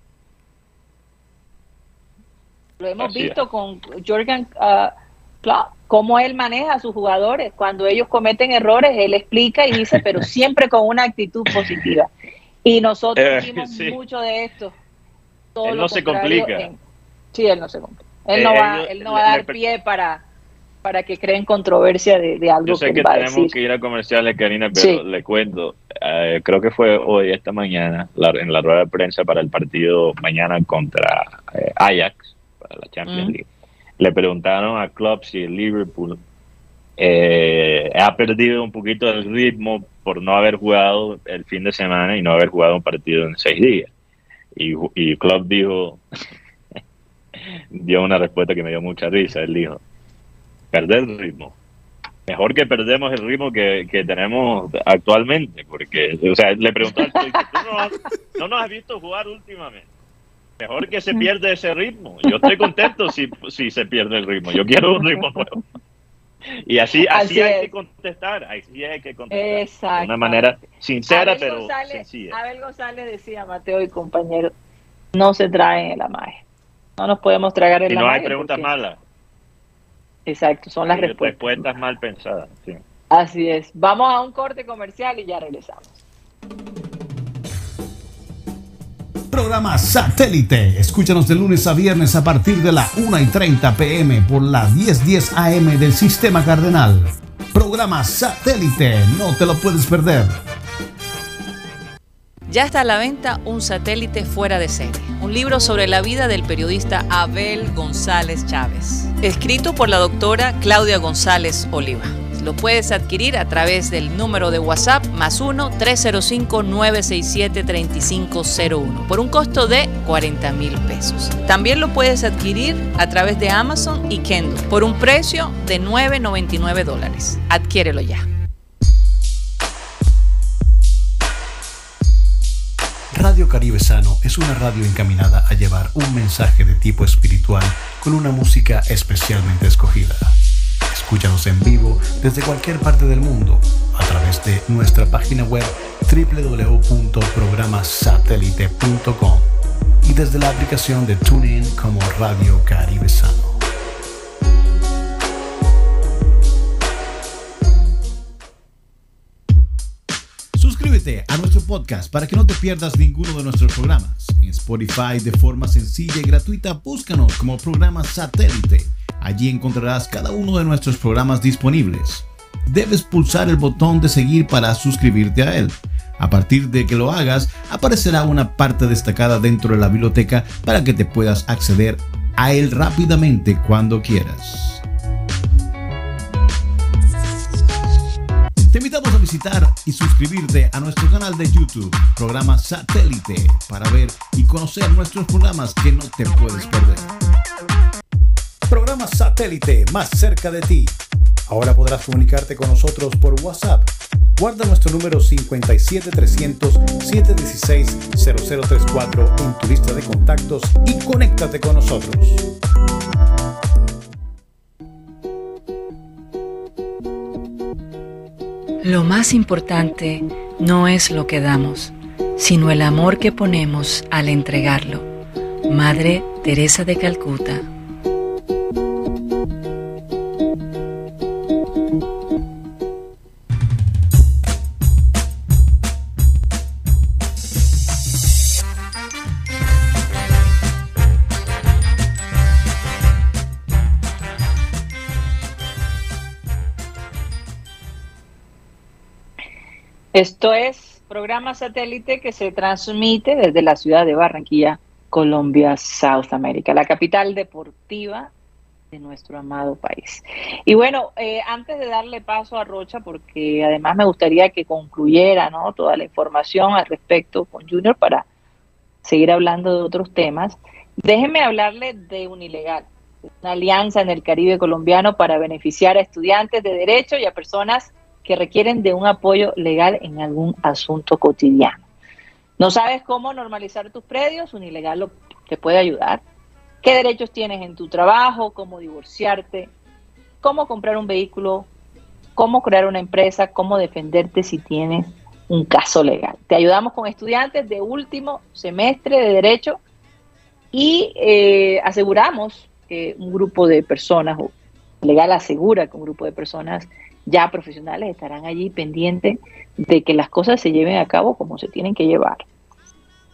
Lo hemos Así visto es. con Jürgen uh, Klopp, cómo él maneja a sus jugadores. Cuando ellos cometen errores, él explica y dice, pero siempre con una actitud positiva. Y nosotros Eh, vimos sí. mucho de esto. Todo Él lo no se contrario complica. en, Sí, él no se complica. Él, Eh, no, va, ellos- él no va a dar le- pie para, para que creen controversia de, de algo Yo sé que que él va a tenemos decir. que ir a comerciales, Karina, pero Sí. le cuento, eh, creo que fue hoy, esta mañana, la- en la rueda de prensa para el partido mañana contra eh, Ajax, para la Champions Mm. League, le preguntaron a Klopp si el Liverpool eh, ha perdido un poquito el ritmo por no haber jugado el fin de semana y no haber jugado un partido en seis días. Y, y Klopp dijo, dio una respuesta que me dio mucha risa, él dijo, perder el ritmo. Mejor que perdemos el ritmo que, que tenemos actualmente, porque, o sea, le preguntó al chico, ¿tú no, has- no nos has visto jugar últimamente? Mejor que se pierde ese ritmo. Yo estoy contento si, si se pierde el ritmo. Yo quiero un ritmo nuevo. Y así, así, Así hay es. que contestar, así hay que contestar. Exacto. De una manera sincera, Abel pero González, sencilla. Abel González decía, Mateo y compañero, no se traen en la magia. No nos podemos tragar en Y la no magia. hay preguntas porque- malas. Exacto, son las Hay respuestas. respuestas mal pensadas. Sí. Así es. Vamos a un corte comercial y ya regresamos. Programa Satélite. Escúchanos de lunes a viernes a partir de la una y treinta pm por la diez diez A M del Sistema Cardenal. Programa Satélite. No te lo puedes perder. Ya está a la venta Un satélite fuera de serie, un libro sobre la vida del periodista Abel González Chávez, escrito por la doctora Claudia González Oliva. Lo puedes adquirir a través del número de WhatsApp más uno tres cero cinco nueve seis siete tres cinco cero uno por un costo de cuarenta mil pesos. También lo puedes adquirir a través de Amazon y Kindle por un precio de nueve noventa y nueve dólares. Adquiérelo ya. Radio Caribe Sano es una radio encaminada a llevar un mensaje de tipo espiritual con una música especialmente escogida. Escúchanos en vivo desde cualquier parte del mundo a través de nuestra página web doble u doble u doble u punto programa satélite punto com y desde la aplicación de TuneIn como Radio Caribe Sano. Suscríbete a nuestro podcast para que no te pierdas ninguno de nuestros programas. En Spotify, de forma sencilla y gratuita, búscanos como Programa Satélite. Allí encontrarás cada uno de nuestros programas disponibles. Debes pulsar el botón de seguir para suscribirte a él. A partir de que lo hagas, aparecerá una parte destacada dentro de la biblioteca para que te puedas acceder a él rápidamente cuando quieras. Te invitamos a visitar y suscribirte a nuestro canal de YouTube, Programa Satélite, para ver y conocer nuestros programas que no te puedes perder. Programa Satélite, más cerca de ti. Ahora podrás comunicarte con nosotros por WhatsApp. Guarda nuestro número cinco siete trescientos siete uno seis cero cero tres cuatro en tu lista de contactos y conéctate con nosotros. Lo más importante no es lo que damos, sino el amor que ponemos al entregarlo. Madre Teresa de Calcuta. Esto es programa satélite que se transmite desde la ciudad de Barranquilla, Colombia, South America, la capital deportiva de nuestro amado país. Y bueno, eh, antes de darle paso a Rocha, porque además me gustaría que concluyera, ¿no?, toda la información al respecto con Junior para seguir hablando de otros temas, déjenme hablarle de Unilegal, una alianza en el Caribe colombiano para beneficiar a estudiantes de Derecho y a personas que requieren de un apoyo legal en algún asunto cotidiano. ¿No sabes cómo normalizar tus predios? Unilegal lo, te puede ayudar. ¿Qué derechos tienes en tu trabajo? ¿Cómo divorciarte? ¿Cómo comprar un vehículo? ¿Cómo crear una empresa? ¿Cómo defenderte si tienes un caso legal? Te ayudamos con estudiantes de último semestre de Derecho y eh, aseguramos que un grupo de personas, o Legal asegura que un grupo de personas ya profesionales estarán allí pendientes de que las cosas se lleven a cabo como se tienen que llevar.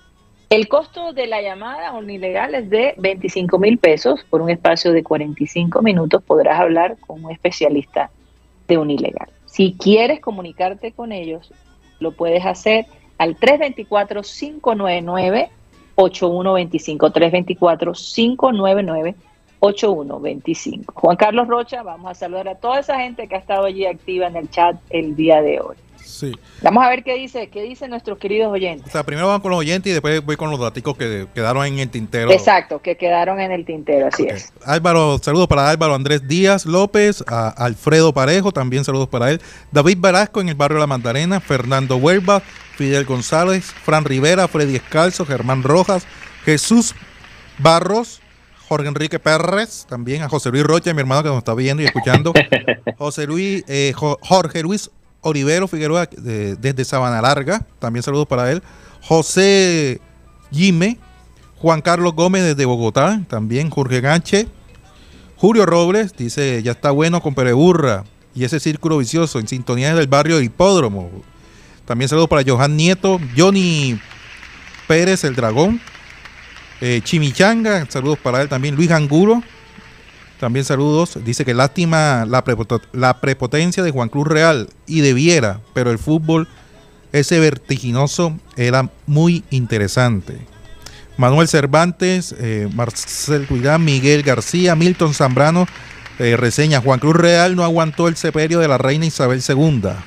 El costo de la llamada unilegal es de veinticinco mil pesos. Por un espacio de cuarenta y cinco minutos podrás hablar con un especialista de unilegal. Si quieres comunicarte con ellos, lo puedes hacer al tres dos cuatro, cinco nueve nueve, ocho uno dos cinco, tres dos cuatro, cinco nueve nueve, ocho uno dos cinco. Juan Carlos Rocha, vamos a saludar a toda esa gente que ha estado allí activa en el chat el día de hoy. Sí. Vamos a ver qué dice, qué dicen nuestros queridos oyentes. O sea, primero van con los oyentes y después voy con los datos que quedaron en el tintero. Exacto, que quedaron en el tintero, así okay. es. Álvaro, saludos para Álvaro Andrés Díaz López, a Alfredo Parejo, también saludos para él. David Velasco en el barrio La Magdalena, Fernando Huelva, Fidel González, Fran Rivera, Freddy Escalzo, Germán Rojas, Jesús Barros, Jorge Enrique Pérez, también a José Luis Rocha, mi hermano que nos está viendo y escuchando. José Luis, eh, Jorge Luis Olivero Figueroa de, desde Sabana Larga, también saludos para él. José Jime, Juan Carlos Gómez desde Bogotá, también Jorge Ganche. Julio Robles dice, ya está bueno con Pereburra y ese círculo vicioso en sintonía del barrio del Hipódromo. También saludos para Johan Nieto, Johnny Pérez el Dragón, eh, Chimichanga, saludos para él también. Luis Angulo, también saludos. Dice que lástima la, prepot- la prepotencia de Juan Cruz Real y de Viera, pero el fútbol, ese vertiginoso, era muy interesante. Manuel Cervantes, eh, Marcel Cuidán, Miguel García, Milton Zambrano, eh, reseña, Juan Cruz Real no aguantó el sepelio de la reina Isabel segunda.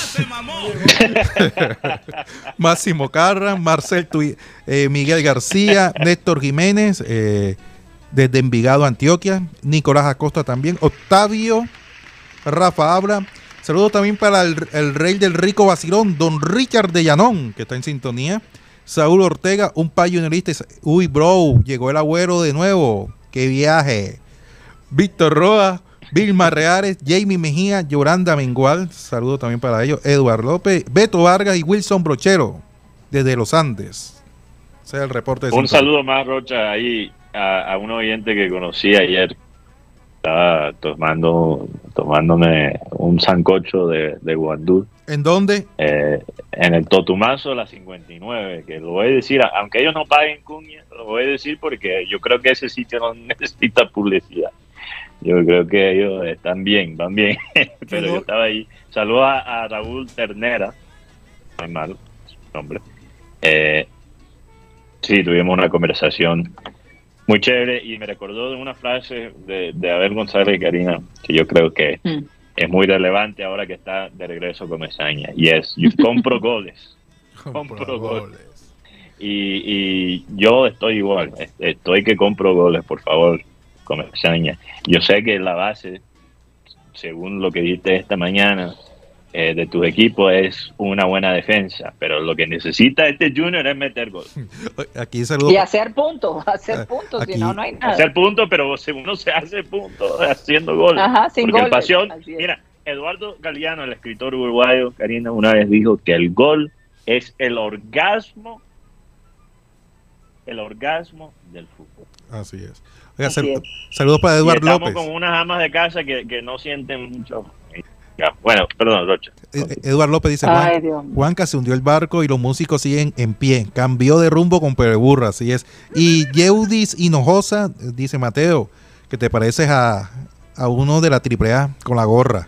Máximo Carra, Marcel Tui, eh, Miguel García, Néstor Jiménez, eh, desde Envigado, Antioquia, Nicolás Acosta también, Octavio, Rafa Abra, saludos también para el, el rey del rico vacilón, don Richard de Llanón, que está en sintonía, Saúl Ortega, un payunelista, uy bro, llegó el agüero de nuevo, qué viaje, Víctor Roa, Vilma Reares, Jamie Mejía, Yoranda Mengual, saludos también para ellos, Eduardo López, Beto Vargas y Wilson Brochero, desde los Andes. Ese es el reporte de Un sintonía. saludo más, Rocha, ahí a, a un oyente que conocí ayer. Estaba tomando, tomándome un sancocho de, de guandú. ¿En dónde? Eh, en el Totumazo, la cincuenta y nueve, que lo voy a decir, aunque ellos no paguen cuña, lo voy a decir porque yo creo que ese sitio no necesita publicidad. Yo creo que ellos están bien, van bien, pero yo estaba ahí. Saludos a, a Raúl Ternera, no es malo su nombre. Eh, sí, tuvimos una conversación muy chévere y me recordó de una frase de, de Abel González y Karina, que yo creo que mm. es muy relevante ahora que está de regreso Comesaña, y es, yo compro goles, compro goles. Y, y yo estoy igual, estoy que compro goles, por favor, Comesaña. Yo sé que la base, según lo que dijiste esta mañana, eh, de tus equipos es una buena defensa, pero lo que necesita este Junior es meter gol. Aquí saludo. Y hacer puntos, hacer puntos, si no, no hay nada. Hacer puntos, pero uno se hace puntos haciendo goles. Ajá, sin Porque goles. el pasión, mira, Eduardo Galeano, el escritor uruguayo, Karina, una vez dijo que el gol es el orgasmo, el orgasmo del fútbol. Así es. Oiga, sal, saludos para Eduardo López. López. Estamos con unas amas de casa que, que no sienten mucho. Ya, bueno, perdón, Rocha. Eduardo López dice, Juan, Juanca se hundió el barco y los músicos siguen en pie. Cambió de rumbo con Pereburra, así es. Y Yeudis Hinojosa dice, Mateo, que te pareces a, a uno de la triple A con la gorra.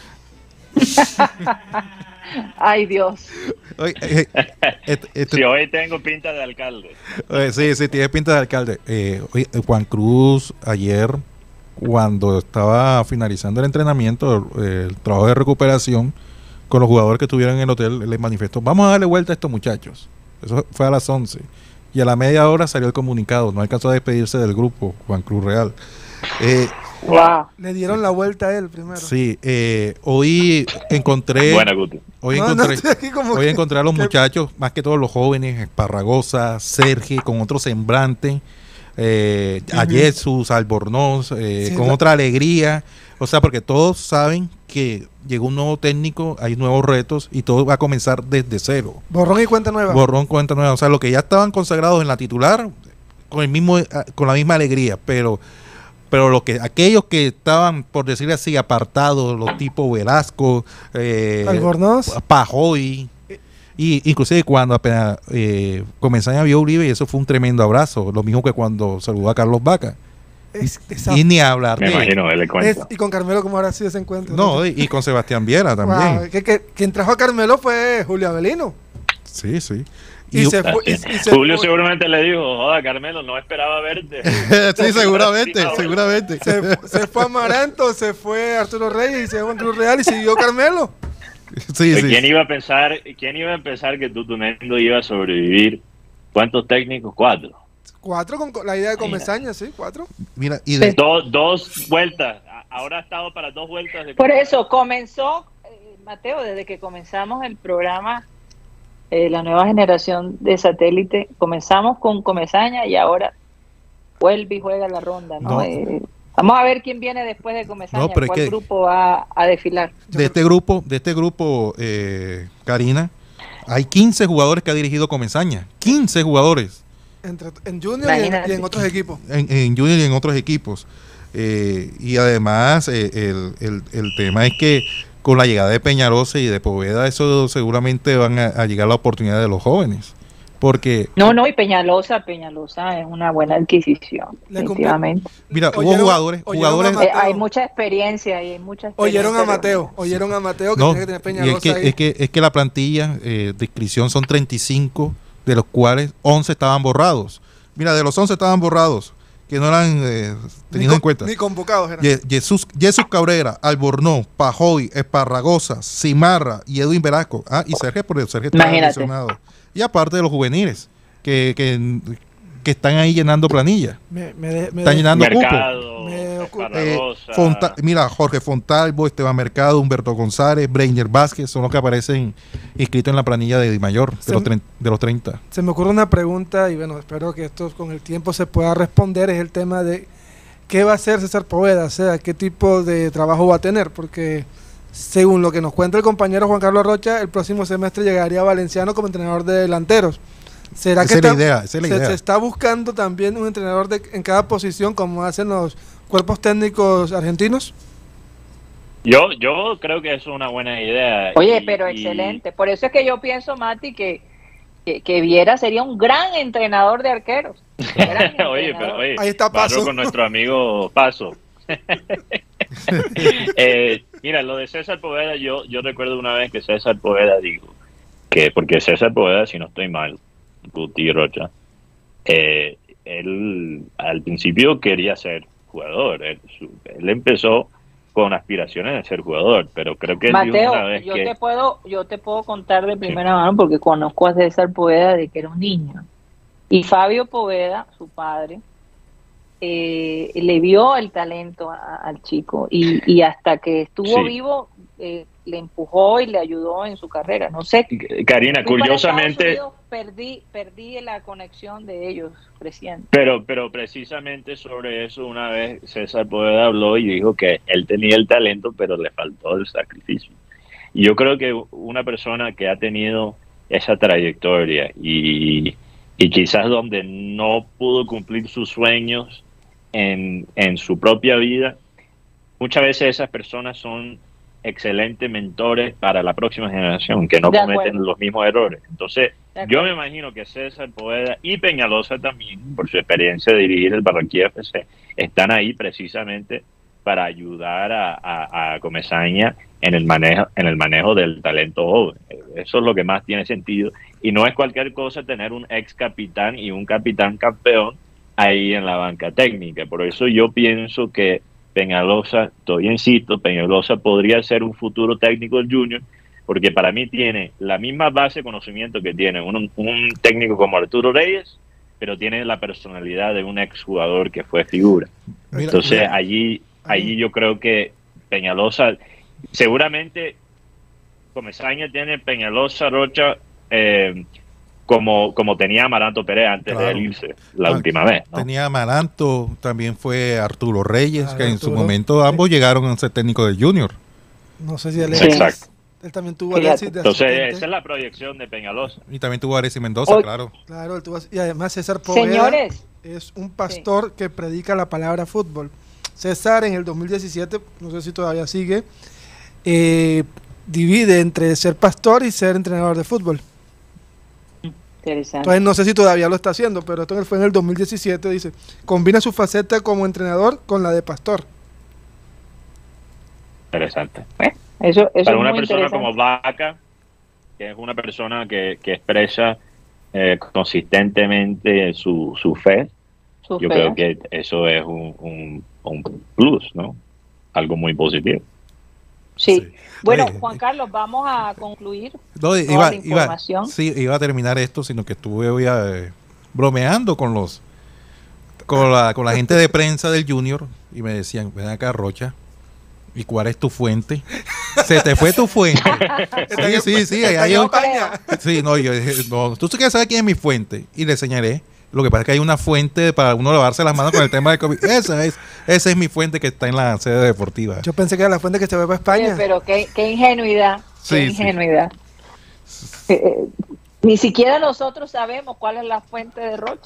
Ay, Dios. Oye, eh, eh, eh, si hoy tengo pinta de alcalde. Eh, sí, sí, tienes pinta de alcalde. Eh, oye, Juan Cruz ayer, cuando estaba finalizando el entrenamiento, el, el trabajo de recuperación con los jugadores que estuvieron en el hotel, les manifestó, vamos a darle vuelta a estos muchachos. Eso fue a las once. Y a la media hora salió el comunicado. No alcanzó a despedirse del grupo, Juan Cruz Real. Eh, wow. Le dieron la vuelta a él primero. Sí, eh, hoy encontré Buena, Guti. Hoy no, encontré, no, hoy encontré a los muchachos, más que todos los jóvenes, Esparragosa, Sergi, con otro semblante, eh, uh-huh. a Jesús, Albornoz, eh, sí, con la... otra alegría. O sea, porque todos saben que llegó un nuevo técnico, hay nuevos retos y todo va a comenzar desde cero. Borrón y cuenta nueva. Borrón, cuenta nueva. O sea, lo que ya estaban consagrados en la titular, con el mismo, con la misma alegría, pero... pero lo que aquellos que estaban, por decirlo así, apartados, los tipos Velasco, eh, Albornoz, Pajoy, Y inclusive cuando apenas eh, Comesaña vio a Uribe, y eso fue un tremendo abrazo, lo mismo que cuando saludó a Carlos Vaca. Es, y ni hablar Me de imagino, él le cuenta. es, y con Carmelo, ¿cómo habrá sido ese encuentro? No, y, y con Sebastián Viera también. Wow, que, que, quien trajo a Carmelo fue Julio Avelino. Sí, sí. Y, Y- se fue, y- y se Julio fue- seguramente le dijo, joda, Carmelo, no esperaba verte. sí, seguramente, seguramente. se, se fue Amaranto, se fue Arturo Reyes y se fue Juan Cruz Real y siguió Carmelo. Sí, sí. ¿Quién iba a pensar, quién iba a pensar que Tutunendo iba a sobrevivir? ¿Cuántos técnicos? Cuatro. Cuatro con con la idea de Comesaña, sí, cuatro. Mira, y de, Dos, dos vueltas. A- Ahora ha estado para dos vueltas. De Por eso comenzó, eh, Mateo, desde que comenzamos el programa, eh, la nueva generación de satélite, comenzamos con Comesaña y ahora vuelve y juega la ronda, ¿no? No. Eh, vamos a ver quién viene después de Comesaña, No, pero es cuál que- grupo va a desfilar. de este grupo, de este grupo, eh, Karina, hay quince jugadores que ha dirigido Comesaña. quince jugadores Entre, en Junior y en, Imagínate. y en otros equipos. en, en Junior y en otros equipos. Eh, y además, eh, el, el, el tema es que con la llegada de Peñalosa y de Poveda, eso seguramente van a, a llegar la oportunidad de los jóvenes. Porque, No, no, y Peñalosa, Peñalosa es una buena adquisición, Le definitivamente. mira, hubo Oyeron- jugadores, oyeron jugadores a Mateo. Eh, hay mucha experiencia y hay mucha experiencia. Oyeron a Mateo, oyeron a Mateo que No, tiene que tener y es Peñalosa que, ahí. es que es que la plantilla eh, de inscripción son treinta y cinco, de los cuales once estaban borrados. Mira, de los once estaban borrados, que no eran eh, Ni tenidos con- en cuenta. Ni convocados eran. Ye- Jesús, Jesús Cabrera, Albornoz, Pajoy, Esparragosa, Cimarra y Edwin Velasco. Ah, y Sergio, porque Sergio está Imagínate. lesionado. Y aparte de los juveniles, que, que, que están ahí llenando planilla. Me, me de- me Están de- llenando cupo. Mercado, Me ocu- Eh, Esparragosa. Fonta- mira, Jorge Fontalvo, Esteban Mercado, Humberto González, Breiner Vázquez son los que aparecen inscritos en la planilla de Di Mayor, Se- de los, trein- de los treinta. Se me ocurre una pregunta y bueno, espero que esto con el tiempo se pueda responder, es el tema de qué va a hacer César Poveda, o sea, qué tipo de trabajo va a tener, porque según lo que nos cuenta el compañero Juan Carlos Rocha, el próximo semestre llegaría a Valenciano como entrenador de delanteros. ¿Será Esa que es la está- idea, esa es la se, idea. se está buscando también un entrenador de, en cada posición como hacen los cuerpos técnicos argentinos? Yo, yo creo que eso es una buena idea. Oye, Y- pero y- excelente. Por eso es que yo pienso, Mati, que, que, que Viera sería un gran entrenador de arqueros. Gran oye, entrenador. pero oye, Ahí está barro Paso. con nuestro amigo Paso. Eh, mira, lo de César Poveda, yo, yo recuerdo una vez que César Poveda dijo que, porque César Poveda, si no estoy mal, Guti Rocha, eh, él al principio quería ser jugador. Él, su- él empezó con aspiraciones de ser jugador, pero creo que él dijo una Mateo, vez yo que te puedo, yo te puedo contar de primera mano porque conozco a César Poveda de que era un niño. Y Fabio Poveda, su padre, eh, le vio el talento a- al chico y, y hasta que estuvo Sí. vivo eh, le empujó y le ayudó en su carrera. No sé. Karina, fui para curiosamente, Estados Unidos, perdí, perdí la conexión de ellos creciendo. Pero, pero precisamente sobre eso una vez César Poveda habló y dijo que él tenía el talento, pero le faltó el sacrificio. Y yo creo que una persona que ha tenido esa trayectoria y, y quizás donde no pudo cumplir sus sueños en, en su propia vida, muchas veces esas personas son excelentes mentores para la próxima generación, que no De cometen acuerdo. los mismos errores. Entonces, De acuerdo. yo me imagino que César Poveda y Peñalosa también, por su experiencia de dirigir el Barranquilla F C, están ahí precisamente para ayudar a, a, a Comesaña en el manejo en el manejo del talento joven. Eso es lo que más tiene sentido. Y no es cualquier cosa tener un ex capitán y un capitán campeón ahí en la banca técnica. Por eso yo pienso que Peñalosa, todavía insisto, Peñalosa podría ser un futuro técnico del Junior, porque para mí tiene la misma base de conocimiento que tiene un, un técnico como Arturo Reyes, pero tiene la personalidad de un exjugador que fue figura. Mira, Entonces mira, allí, allí yo creo que Peñalosa, seguramente Comesaña tiene Peñalosa, Rocha, eh, como, como tenía Amaranto Pérez antes Claro. de él irse la Ah, última vez, ¿no? tenía Amaranto, también fue Arturo Reyes, Ah, que en su Arturo. momento ambos llegaron a ser técnicos del Junior. No sé si él, Sí. Exacto. él también tuvo a Fíjate. Alexis de Entonces asistente. esa es la proyección de Peñalosa. Y también tuvo a Areci Mendoza, Hoy- claro. Claro, él tuvo- y además César Poveda Señores, es un pastor que predica la palabra fútbol. César en el dos mil diecisiete, no sé si todavía sigue, eh, divide entre ser pastor y ser entrenador de fútbol. Interesante. Entonces no sé si todavía lo está haciendo, pero esto fue en el dos mil diecisiete, dice, combina su faceta como entrenador con la de pastor. Interesante. Bueno, eso, eso Para es una muy persona interesante. como Vaca, que es una persona que, que expresa eh, consistentemente su, su fe, Su yo fe. creo que eso es un, un, un plus, ¿no? Algo muy positivo. Sí. Sí. Bueno, Oye, Juan Carlos, vamos a concluir No, toda iba, la iba, información. sí, iba a terminar esto, sino que estuve hoy eh, bromeando con los con la, con la gente de prensa del Junior y me decían, ven acá, Rocha, ¿y cuál es tu fuente? Se te fue tu fuente. Sí, sí, sí. Está Hay en un- España. sí, no, yo dije, no, tú sí quieres saber quién es mi fuente. Y le señalé. Lo que pasa es que hay una fuente para uno lavarse las manos con el tema del COVID. Esa es, esa es mi fuente que está en la sede deportiva. Yo pensé que era la fuente que se ve para Oye, España. pero qué, qué ingenuidad. Sí, qué sí. ingenuidad. Eh, eh, ni siquiera nosotros sabemos cuál es la fuente de Rocha.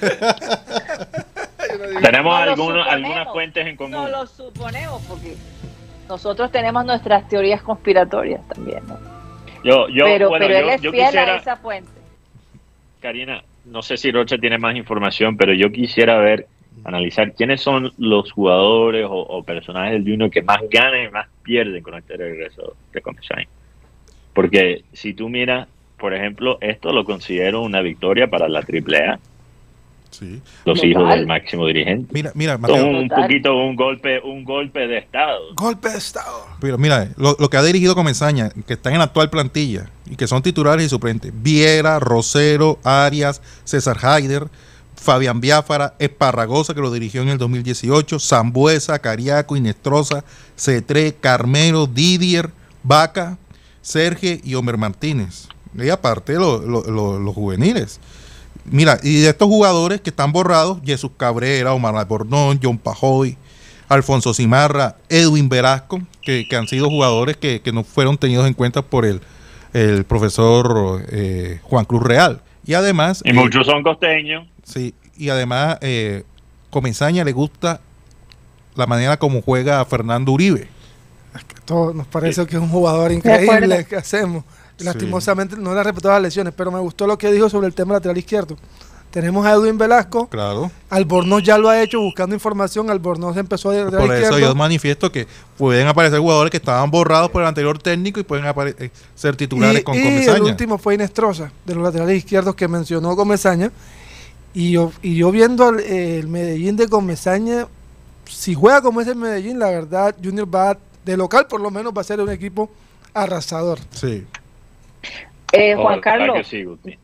Tenemos No lo algunos, suponemos. algunas fuentes en común. No lo suponemos porque nosotros tenemos nuestras teorías conspiratorias también, ¿no? Yo, yo, pero bueno, pero yo, él es yo fiel quisiera, a esa fuente. Karina, no sé si Rocha tiene más información, pero yo quisiera ver, analizar quiénes son los jugadores o, o personajes del Junior que más ganan y más pierden con este regreso de Comesaña. Porque si tú miras, por ejemplo, esto lo considero una victoria para la Triple A, Sí. los Total. hijos del máximo dirigente. Mira, mira, Son Mateo, un Total. poquito un golpe, un golpe de estado. Golpe de estado. pero mira, lo, lo que ha dirigido Comesaña, que están en la actual plantilla y que son titulares y suplentes: Viera, Rosero, Arias, César Haider, Fabián Biafara, Esparragosa, que lo dirigió en el dos mil dieciocho, Sambuesa, Cariaco, Inestrosa, Cetré, Carmelo, Didier, Vaca, Sergio y Homer Martínez. Y aparte lo- lo- lo- los juveniles. Mira, y de estos jugadores que están borrados, Jesús Cabrera, Omar Albornoz, John Pajoy, Alfonso Cimarra, Edwin Velasco, que, que han sido jugadores que, que no fueron tenidos en cuenta por el, el profesor eh, Juan Cruz Real. Y además... Y eh, muchos son costeños. sí, y además eh, Comesaña le gusta la manera como juega a Fernando Uribe. Todo nos parece que es un jugador De increíble acuerdo. que hacemos. Sí. Lastimosamente no le ha respetado las lesiones, pero me gustó lo que dijo sobre el tema lateral izquierdo. Tenemos a Edwin Velasco, Claro. Albornoz ya lo ha hecho buscando información, Albornoz empezó de lateral Por eso izquierdo. yo manifiesto que pueden aparecer jugadores que estaban borrados por el anterior técnico y pueden apare- eh, ser titulares y, con y Comesaña. el último fue Inestrosa, de los laterales izquierdos que mencionó Comesaña. Y yo, y yo viendo al- eh, el Medellín de Comesaña, si juega como es el Medellín, la verdad, Junior va, de local por lo menos, va a ser un equipo arrasador. Sí. Eh, Juan Ojalá Carlos, que sí, Guti.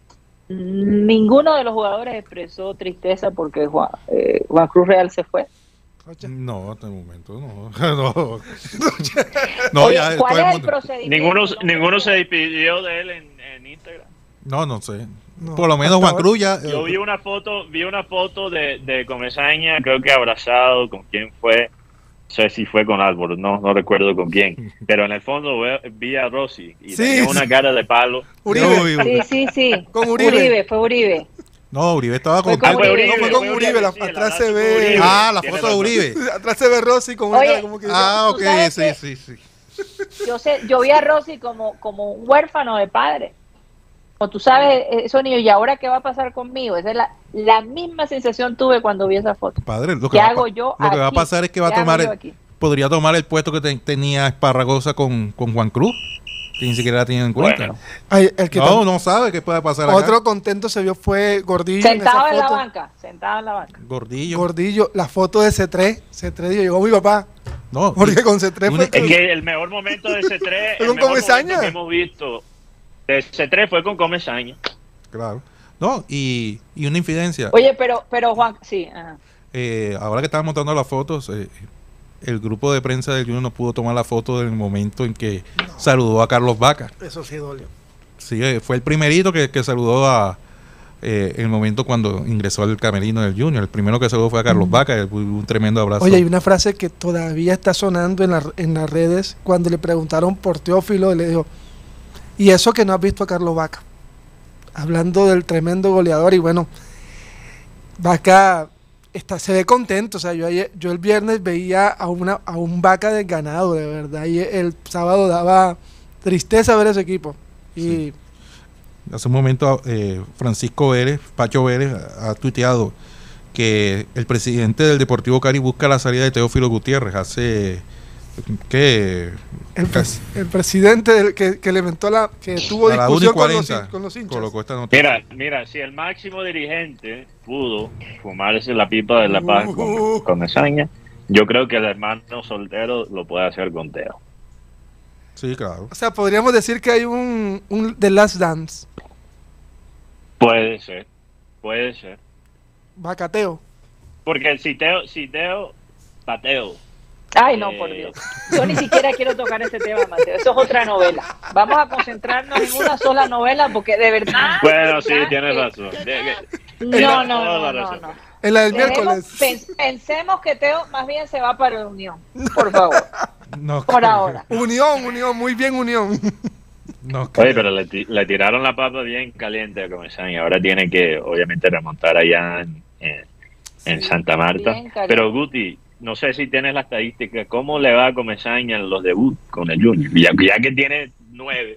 ninguno de los jugadores expresó tristeza porque Juan, eh, Juan Cruz Real se fue. Rocha. No, hasta el momento no. no, no Oye, ya ¿cuál todo el es el mundo- procedimiento? Ninguno, No ninguno sé. se despidió de él en, en Instagram. No, no sé. No, Por lo menos hasta Juan ahora- Cruz ya. eh, Yo vi una foto, vi una foto de, de Comesaña, creo que abrazado, con quién fue, no sé si fue con Álvaro, no, no recuerdo con quién, pero en el fondo ve- vi a Rossi y Sí, tenía sí. una cara de palo. Uribe. Uribe. Sí, sí, sí. Con Uribe. fue Uribe. No, Uribe estaba Fue con. con Ah, fue Uribe. Uribe, No, fue con fue Uribe, la- sí, el atrás se abrazo ve- con Uribe. Ah, la Tiene foto de razón. Uribe. Atrás se ve Rossi con una Oye, cara como que... Ah, ¿Tú ok, sabes sí, qué? sí, sí. Yo sé, yo vi a Rossi como, como un huérfano de padre. Como tú sabes, esos niños, ¿y ahora qué va a pasar conmigo? Esa es la, la misma sensación tuve cuando vi esa foto. Padre, lo que, ¿Qué va, a hago pa- yo lo que va a aquí? pasar es que va a ¿Qué hago tomar yo el- aquí? podría tomar el puesto que te- tenía Esparragosa con, con Juan Cruz, que ni siquiera la tienen en cuenta. Bueno. Ay, el que No, tam- no sabe qué puede pasar acá. Otro contento se vio fue Gordillo Sentado en en esa la foto. banca, sentado en la banca. Gordillo. Gordillo, la foto de C tres, C tres dijo, llegó mi papá, no, porque con C tres una- fue Es que el mejor momento de C tres, Fue el con mejor Comesaña. momento que hemos visto de C tres fue con Comesaña. Claro. No, y, y una infidencia. Oye, pero, pero Juan, sí, ajá. Eh, ahora que estaban mostrando las fotos, eh, el grupo de prensa del Junior no pudo tomar la foto del momento en que saludó a Carlos Vaca. Eso sí dolió. Sí, eh, fue el primerito que, que saludó a eh, el momento cuando ingresó al camerino del Junior. El primero que saludó fue a Carlos Vaca, y un, un tremendo abrazo. Oye, hay una frase que todavía está sonando en, la- en las redes cuando le preguntaron por Teófilo, le dijo, y eso que no has visto a Carlos Vaca, hablando del tremendo goleador. Y bueno, Vaca está, se ve contento. O sea, yo, ayer- yo el viernes veía a, una, a un Vaca desganado, de verdad, y el sábado daba tristeza ver ese equipo. Y Sí. hace un momento eh, Francisco Vélez, Pacho Vélez, ha, ha tuiteado que el presidente del Deportivo Cari busca la salida de Teófilo Gutiérrez. Hace ¿qué? El, pres, el presidente del, que, que levantó la que tuvo a la discusión una y con, los, cuarenta, con los hinchas. colocó esta noticia. Mira, mira, si el máximo dirigente pudo fumarse la pipa de la paz Uh. con, con Mesaña, yo creo que el hermano soltero lo puede hacer con Teo. Sí, claro. O sea, podríamos decir que hay un, un The Last Dance. Puede ser, puede ser. Bacateo. Porque si Teo, si Teo, Pateo. Ay, no, Eh. por Dios. Yo ni siquiera quiero tocar ese tema, Mateo. Eso es otra novela. Vamos a concentrarnos en una sola novela porque de verdad... Bueno, sí, ¿verdad? tienes que- razón. De- de- No, tienes no, toda no, la no, razón. no. En la del Dejemos- miércoles. pens- pensemos que Teo más bien se va para la Unión, por favor, No por creo. ahora. Unión, unión, muy bien unión. No creo. Oye, pero le, ti- le tiraron la papa bien caliente a Comesaña y ahora tiene que, obviamente, remontar allá en, en, en Sí, Santa Marta. bien caliente. Pero, Guti, no sé si tienes la estadística, ¿cómo le va a Comesaña en los debuts con el Junior? Ya, ya que tiene nueve,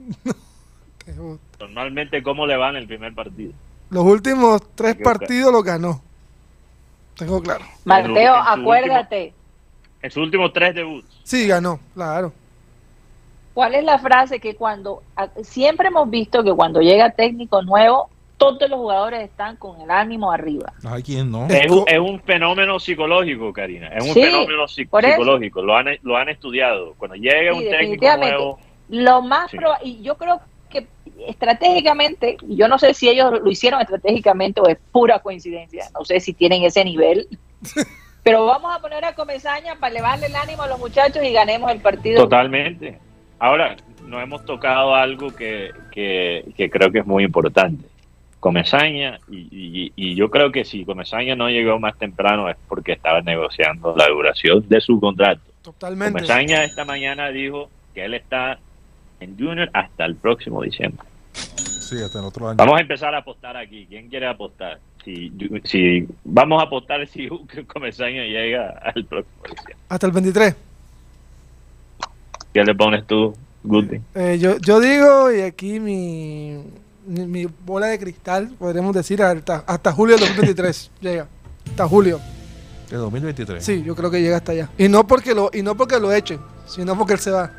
normalmente, ¿cómo le va en el primer partido? Los últimos tres Hay que buscar. partidos los ganó. Tengo claro. Mateo, En su acuérdate, En sus últimos tres debuts. Sí, ganó, claro. ¿cuál es la frase que cuando, a- siempre hemos visto que cuando llega técnico nuevo, todos los jugadores están con el ánimo arriba? Ay, ¿quién no? Es Es un, co- es un fenómeno psicológico, Karina. Es un Sí, fenómeno psic- por eso. psicológico. Lo han, lo han estudiado. Cuando llega Sí, un técnico definitivamente. nuevo. Lo más Sí. proba- y yo creo que estratégicamente, y yo no sé si ellos lo hicieron estratégicamente o es pura coincidencia, no sé si tienen ese nivel, pero vamos a poner a Comesaña para elevarle el ánimo a los muchachos y ganemos el partido. Totalmente. Ahora, no hemos tocado algo que, que, que creo que es muy importante. Comesaña, y, y, y yo creo que si Comesaña no llegó más temprano es porque estaba negociando la duración de su contrato. Totalmente. Comesaña esta mañana dijo que él está en Junior hasta el próximo diciembre. Sí, hasta el otro año. Vamos a empezar a apostar aquí. ¿Quién quiere apostar? Si, si vamos a apostar si Comesaña llega al próximo diciembre. Hasta el veintitrés. ¿Qué le pones tú, Guti? Eh, yo, yo digo, y aquí mi, mi, mi bola de cristal, podríamos decir, hasta, hasta julio del dos mil veintitrés llega. Hasta julio. De dos mil veintitrés. Sí, yo creo que llega hasta allá. Y no porque lo, y no porque lo echen, sino porque él se va.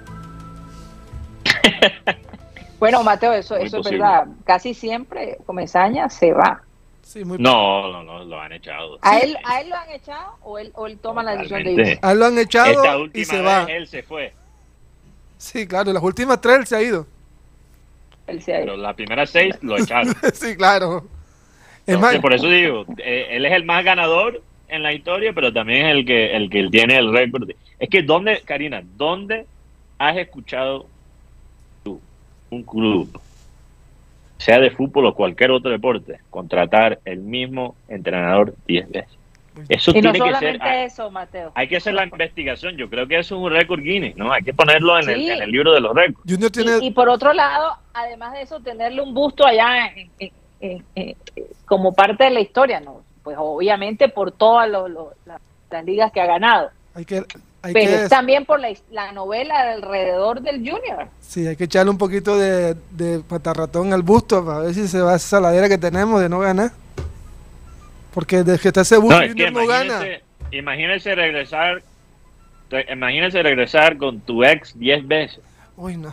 Bueno, Mateo, eso, Muy eso es posible. verdad. Casi siempre Comesaña se va. Sí, muy No, no, no, lo han echado. ¿A él, ¿A él lo han echado o él, o él toma la decisión de Totalmente. irse? A él lo han echado Esta y última se vez va. él se fue. Sí, claro, las últimas tres él se ha ido. Él se ha Pero ido. las primeras seis lo echaron. Sí, claro. Es Entonces, más, por eso digo, eh, él es el más ganador en la historia, pero también es el que el que tiene el récord. Es que ¿dónde, Karina, dónde has escuchado tú un club, sea de fútbol o cualquier otro deporte, contratar el mismo entrenador diez veces? Eso Y no tiene que ser. solamente eso, Mateo. Hay que hacer la investigación. Yo creo que eso es un récord Guinness, ¿no? Hay que ponerlo en, el, Sí. en el libro de los récords. Junior tiene... Y, y por otro lado, además de eso, tenerle un busto allá en- en- en- en- como parte de la historia, ¿no? Pues obviamente por todas lo- lo- la- las ligas que ha ganado. Hay que, hay Pero que, es también por la, la novela alrededor del Junior. sí, hay que echarle un poquito de, de patarratón al busto para ver si se va esa saladera que tenemos de no ganar. Porque desde que está ese busto No, es que Junior no gana. imagínense, imagínense regresar, re- imagínense regresar con tu ex diez veces. Uy, no.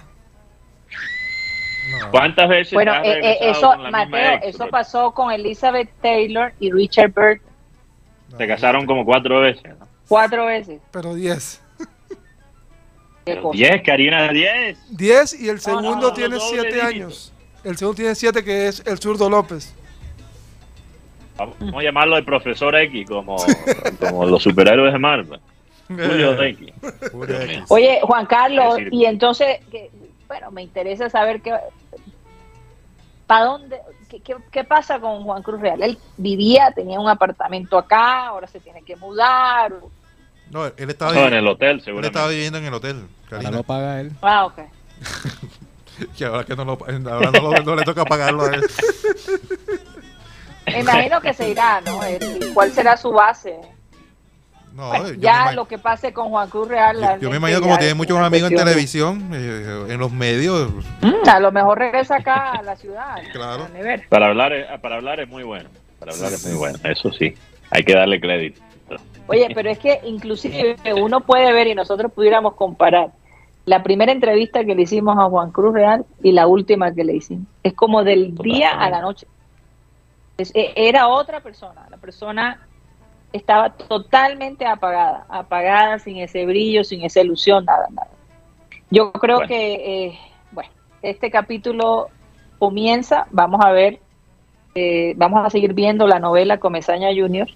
No. ¿Cuántas veces Bueno, has eh, eh, regresado eso, con la misma Mateo, ex? eso pasó con Elizabeth Taylor y Richard Byrd Se casaron como cuatro veces, ¿no? cuatro veces. Pero diez. ¿Qué Pero cosa? diez, Karina, diez. diez y el No, segundo no, no, tiene doble siete dígito. años. El segundo tiene siete, que es el zurdo López. Vamos a llamarlo el profesor X, como, como los superhéroes de Marvel. Julio X. Julio X. Oye, Juan Carlos, Es decir, y entonces, que, bueno, me interesa saber qué, para dónde, qué, qué, qué pasa con Juan Cruz Real. Él vivía, tenía un apartamento acá, ahora se tiene que mudar. o- No, él estaba, No, en vivi- el hotel, él estaba seguramente. viviendo en el hotel, Ahora Karina. lo paga él. Ah, ok. Que ahora que no, lo, ahora no, lo- no le toca pagarlo a él. Me imagino que se irá, ¿no? Él- ¿Cuál será su base? No, Bueno, yo ya me lo que pase con Juan Cruz Real. Yo, yo me imagino como tiene muchos amigos en televisión, eh, en los medios. Mm, a lo mejor regresa acá a la ciudad. Claro. A para hablar, para hablar es muy bueno. Para hablar es muy bueno, eso sí. Hay que darle crédito. Oye, pero es que inclusive uno puede ver y nosotros pudiéramos comparar la primera entrevista que le hicimos a Juan Cruz Real y la última que le hicimos. Es como del día a la noche. Es, era otra persona. La persona estaba totalmente apagada, apagada, sin ese brillo, sin esa ilusión, nada, nada. Yo creo bueno. que, eh, bueno, este capítulo comienza, vamos a ver, eh, vamos a seguir viendo la novela Comesaña Junior,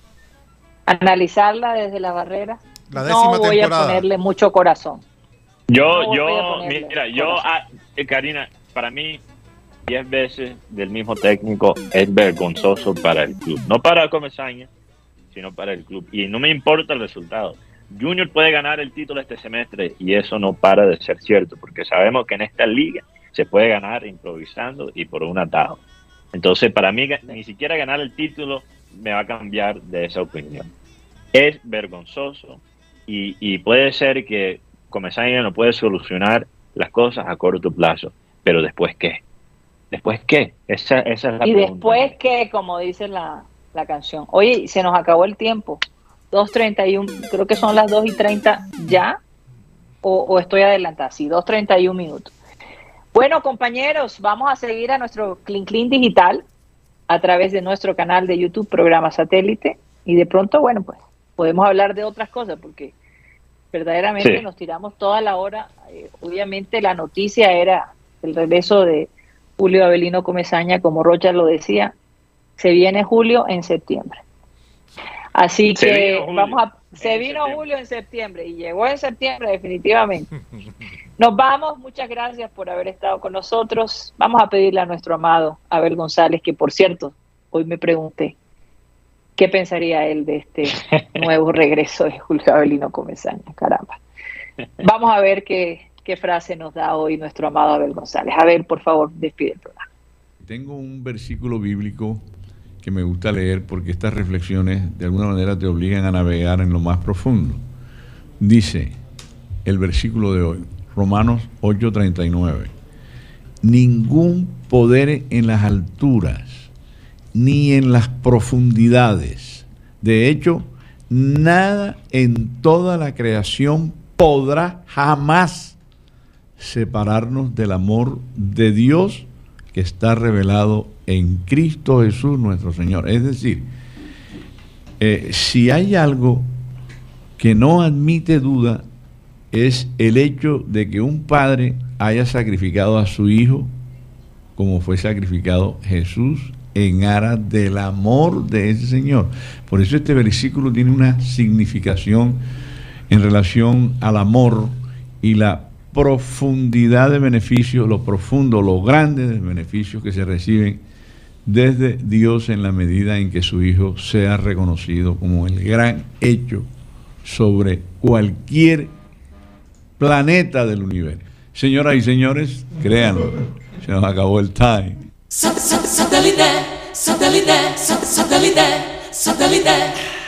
analizarla desde la barrera. La décima no voy temporada. a ponerle mucho corazón. Yo, no yo, mira, yo, ah, Karina, para mí, diez veces del mismo técnico es vergonzoso para el club, no para Comesaña, sino para el club. Y no me importa el resultado. Junior puede ganar el título este semestre y eso no para de ser cierto, porque sabemos que en esta liga se puede ganar improvisando y por un atajo. Entonces, para mí, ni siquiera ganar el título me va a cambiar de esa opinión. Es vergonzoso y, y puede ser que Comesaña no puede solucionar las cosas a corto plazo, pero ¿después qué? ¿Después qué? Esa, esa es la y pregunta. después qué, como dice la, la canción. Oye, se nos acabó el tiempo. dos treinta y uno, creo que son las dos y treinta ya, o, o estoy adelantada, sí, dos treinta y uno minutos. Bueno, compañeros, vamos a seguir a nuestro Clean Clean Digital a través de nuestro canal de YouTube, Programa Satélite, y de pronto, bueno, pues podemos hablar de otras cosas, porque verdaderamente sí. nos tiramos toda la hora. Eh, obviamente la noticia era el regreso de Julio Avelino Comesaña, como Rocha lo decía, se viene Julio en septiembre. Así se que vino vamos a se vino septiembre. Julio en septiembre y llegó en septiembre definitivamente. Nos vamos, muchas gracias por haber estado con nosotros. Vamos a pedirle a nuestro amado Abel González, que por cierto, hoy me pregunté qué pensaría él de este nuevo regreso de Julio Avelino Comesaña, caramba. Vamos a ver qué, qué frase nos da hoy nuestro amado Abel González. Abel, por favor, despide el programa. Tengo un versículo bíblico que me gusta leer porque estas reflexiones de alguna manera te obligan a navegar en lo más profundo. Dice el versículo de hoy, Romanos ocho treinta y nueve, ningún poder en las alturas ni en las profundidades, de hecho, nada en toda la creación podrá jamás separarnos del amor de Dios que está revelado en Cristo Jesús nuestro Señor. Es decir, eh, si hay algo que no admite duda, es el hecho de que un padre haya sacrificado a su hijo como fue sacrificado Jesús en aras del amor de ese Señor. Por eso este versículo tiene una significación en relación al amor y la profundidad de beneficios, lo profundo, lo grande de beneficios que se reciben desde Dios en la medida en que su Hijo sea reconocido como el gran hecho sobre cualquier planeta del universo. Señoras y señores, créanlo, se nos acabó el time. Satellite, satellite, satellite, satellite.